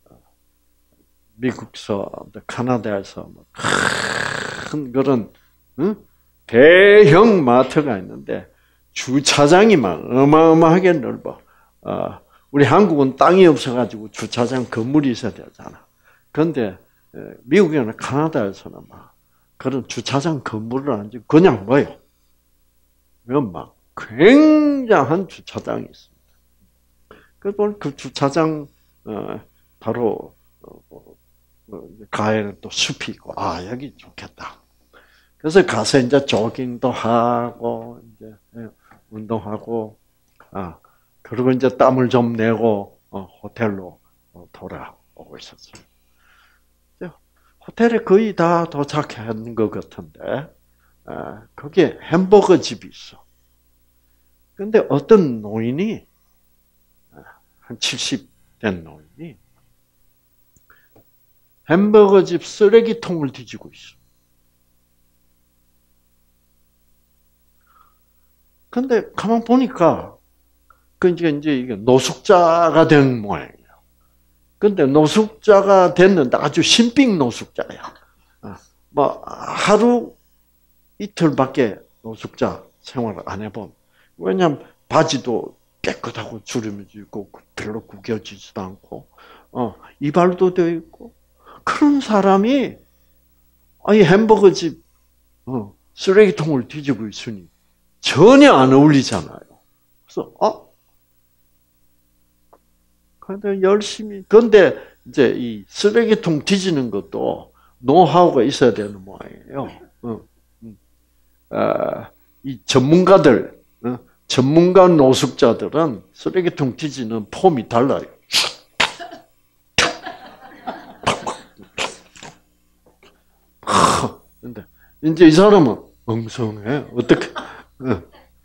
미국서 캐나다에서 큰 그런 응? 대형 마트가 있는데 주차장이 막 어마어마하게 넓어. 어, 우리 한국은 땅이 없어가지고 주차장 건물이 있어야 되잖아. 그런데 미국이나 캐나다에서는 막 그런 주차장 건물을 안 짓고 그냥 뭐요? 그건 막 굉장한 주차장이 있습니다. 그래서 그 주차장 바로 가에는 또 숲이 있고 아 여기 좋겠다. 그래서 가서 이제 조깅도 하고 이제 운동하고 아 그리고 이제 땀을 좀 내고 어, 호텔로 돌아오고 있었어요. 호텔에 거의 다 도착한 것 같은데 아, 거기에 햄버거 집이 있어. 근데 어떤 노인이 한 칠십 된 노인이 햄버거 집 쓰레기통을 뒤지고 있어. 근데 가만 보니까 그 이제 이제 이게 노숙자가 된 모양이에요. 근데 노숙자가 됐는데 아주 신빙 노숙자야. 뭐 하루 이틀밖에 노숙자 생활을 안 해본. 왜냐하면 바지도 깨끗하고 주름이 있고 별로 구겨지지도 않고, 어 이발도 되어 있고 그런 사람이 아니 햄버거 집 어, 쓰레기통을 뒤지고 있으니 전혀 안 어울리잖아요. 그래서 어? 근데 열심히 근데 이제 이 쓰레기통 뒤지는 것도 노하우가 있어야 되는 모양이에요. 어, 어, 이 전문가들, 어, 전문가 노숙자들은 쓰레기통 뒤지는 폼이 달라요. 근데 이제 이 사람은 엉성해. 어떻게? 어.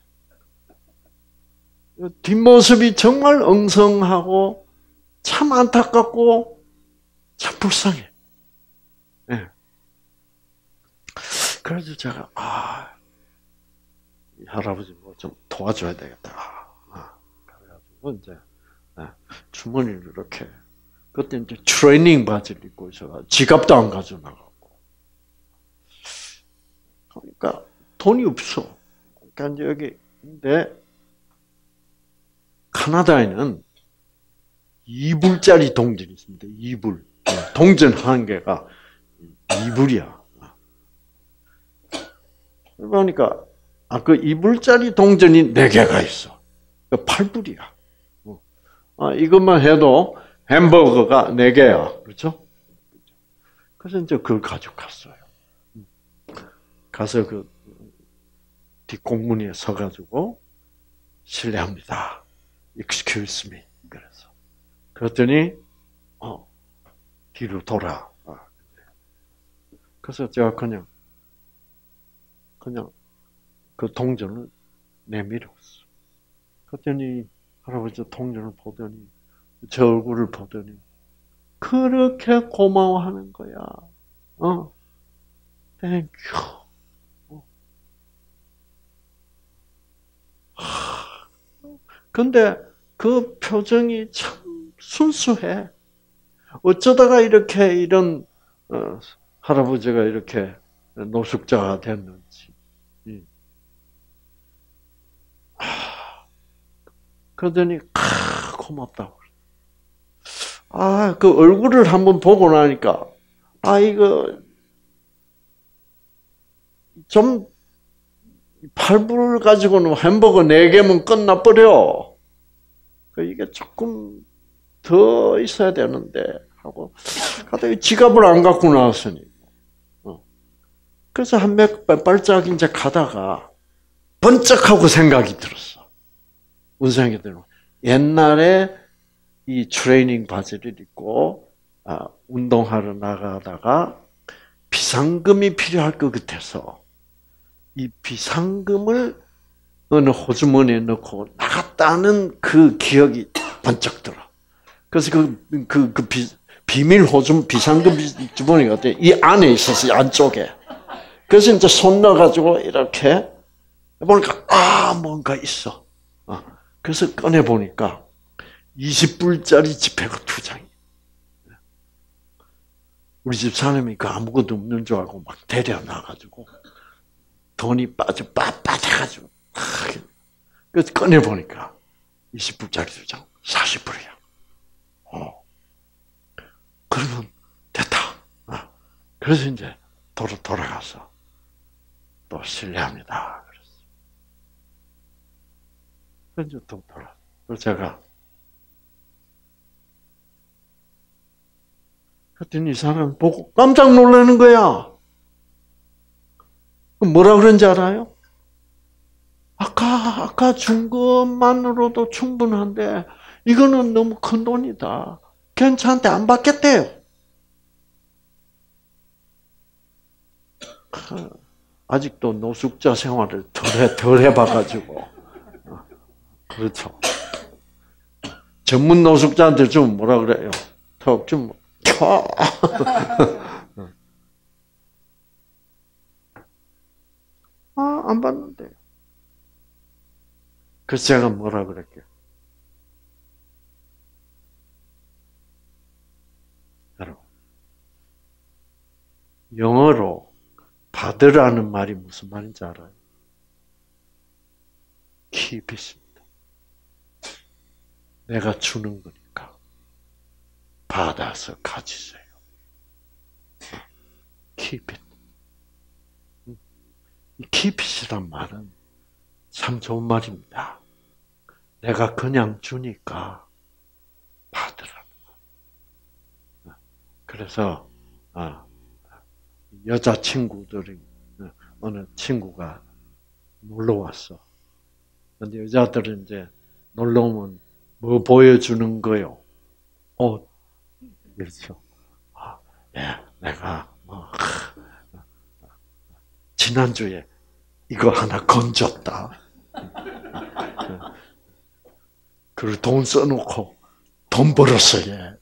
뒷모습이 정말 엉성하고 참 안타깝고 참 불쌍해. 네. 그래서 제가 아, 이 할아버지 뭐 좀 도와줘야 되겠다. 아, 그래가지고 이제 주머니를 이렇게 그때 이제 트레이닝 바지를 입고 있어가 지갑도 안 가져 나가고. 그러니까 돈이 없어. 그러니까 이제 여기 근데 캐나다에는 이 불짜리 동전이 있습니다. 이 불. 동전 한 개가 이 불이야. 그러니까 아, 그 이 불짜리 동전이 네 개가 있어. 팔 불이야. 아, 이것만 해도 햄버거가 네 개야. 그렇죠? 그래서 이제 그걸 가져갔어요. 가서 그 뒷공문에 서가지고 실례합니다. Excuse me. 그래서 그랬더니 어 뒤로 돌아. 그래서 제가 그냥 그냥 그 동전을 내밀었어. 그랬더니 할아버지 통장을 보더니 제 얼굴을 보더니 그렇게 고마워하는 거야. 어, 땡큐. 근데 그 표정이 참 순수해. 어쩌다가 이렇게 이런 어, 할아버지가 이렇게 노숙자가 됐는지. 그러더니 아, 고맙다고. 아, 그 얼굴을 한번 보고 나니까 아 이거 좀 팔 불 가지고는 햄버거 네 개면 끝나버려. 이게 조금 더 있어야 되는데 하고 가다가 지갑을 안 갖고 나왔으니. 그래서 한 몇 발짝 이제 가다가 번쩍하고 생각이 들었어. 무슨 생각이 들어? 옛날에 이 트레이닝 바지를 입고 아, 운동하러 나가다가 비상금이 필요할 것 같아서 이 비상금을 어느 호주머니에 넣고 나갔다는 그 기억이 번쩍 들어. 그래서 그, 그, 그 비, 비밀 호주 비상금 주머니가 이 안에 있었어요, 안쪽에. 그래서 이제 손 넣어가지고 이렇게 보니까, 아, 뭔가 있어. 어. 그래서 꺼내보니까 이십 불짜리 지폐가 두 장이. 우리 집 사람이 그 아무것도 없는 줄 알고 막 데려놔가지고 돈이 빠져, 빠, 빠져가지고. 그래서 꺼내보니까 이십 불짜리 두 장, 사십 불이야. 어. 그러면 됐다. 어. 그래서 이제 도로 돌아가서 또 실례합니다. 그랬어. 그래서 또 돌아. 그래서 제가 그랬더니 이 사람 보고 깜짝 놀라는 거야. 뭐라 그런지 알아요? 아까, 아까 준 것만으로도 충분한데, 이거는 너무 큰 돈이다. 괜찮대, 안 받겠대요. 아직도 노숙자 생활을 덜, 해, 덜 해봐가지고. 그렇죠. 전문 노숙자한테 좀 뭐라 그래요? 턱 좀, 켜! 아, 안 받는데. 그래서 제가 뭐라 그랬게? 여러분, 영어로 받으라는 말이 무슨 말인지 알아요? keep it입니다. 내가 주는 거니까 받아서 가지세요. keep it. 이 keep it이란 말은 참 좋은 말입니다. 내가 그냥 주니까 받으라는 거. 그래서 여자 친구들이 어느 친구가 놀러 왔어. 근데 여자들은 이제 놀러 오면 뭐 보여주는 거요? 옷. 그렇죠. 아, 예, 내가 뭐 지난주에 이거 하나 건졌다. 그리고 돈 써놓고 돈 벌었어, 얘.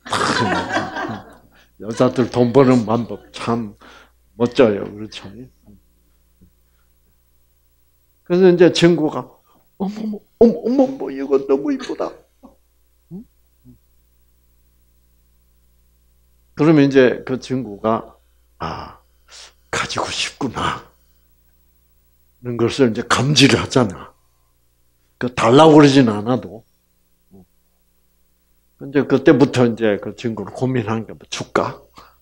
여자들 돈 버는 방법 참 멋져요, 그렇죠? 그래서 이제 친구가 어머머, 어머, 어머, 이거 너무 이쁘다. 그러면 이제 그 친구가 아 가지고 싶구나. 는 것을 이제 감지를 하잖아. 그 달라고 그러진 않아도. 근데 그때부터 이제 그 친구를 고민하는 게 뭐 줄까?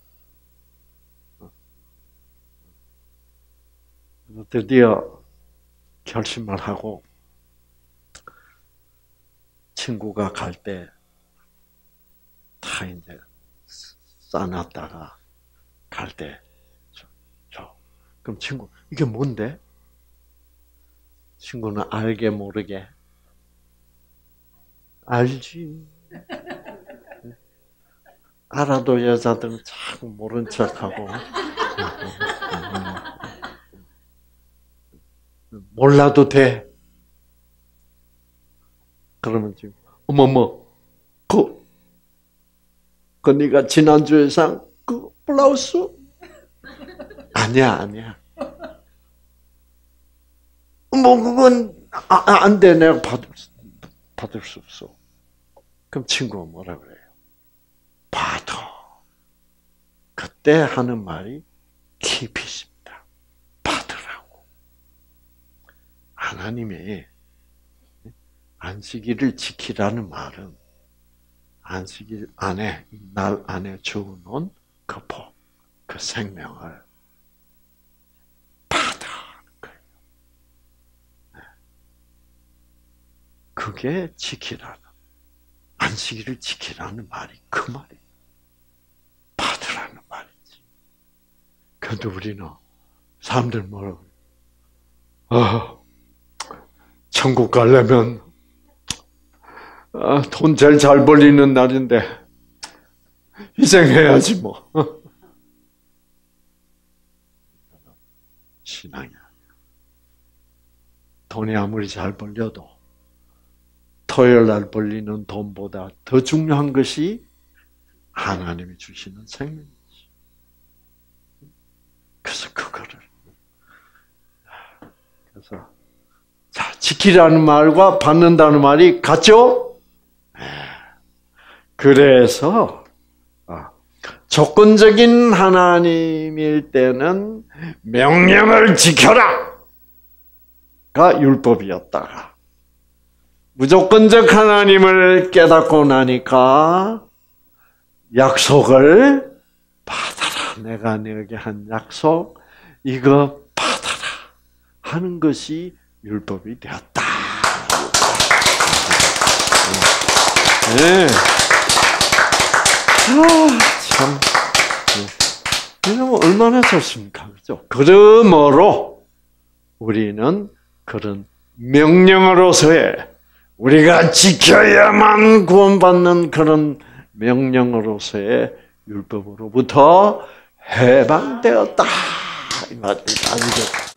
드디어 결심을 하고 친구가 갈 때 다 이제 싸놨다가 갈 때 줘, 줘. 그럼 친구 이게 뭔데? 친구는 알게 모르게 알지. 알아도 여자들은 자꾸 모른 척하고 몰라도 돼. 그러면 지금 어머머, 그, 그 네가 지난주에 산 그 블라우스? 아니야, 아니야. 뭐 그건 아, 안 돼. 내가 받을, 받을 수 없어. 그럼 친구가 뭐라 그래요? 받아. 그때 하는 말이 keep이십니다. 받으라고. 하나님의 안식일을 지키라는 말은 안식일 안에, 날 안에 주어놓은 그 복, 그 생명을 받아라는 거예요. 그게 지키라는, 안식일을 지키라는 말이 그 말이에요. 받으라는 말이지. 그런데 우리는 사람들 뭐라고 아, 천국 가려면 아, 돈 제일 잘 벌리는 날인데 희생해야지 뭐. 신앙이 아니야. 돈이 아무리 잘 벌려도 토요일 날 벌리는 돈보다 더 중요한 것이 하나님이 주시는 생명이지. 그래서 그거를 그래서 자, 지키라는 말과 받는다는 말이 같죠? 그래서 조건적인 하나님일 때는 명령을 지켜라! 가 율법이었다가 무조건적 하나님을 깨닫고 나니까 약속을 받아라. 내가 너에게 한 약속 이거 받아라 하는 것이 율법이 되었다. 네. 아, 참. 왜냐면 얼마나 좋습니까? 그죠? 그러므로 우리는 그런 명령으로서의 우리가 지켜야만 구원받는 그런 명령으로서의 율법으로부터 해방되었다. 이 말입니다. 아니죠?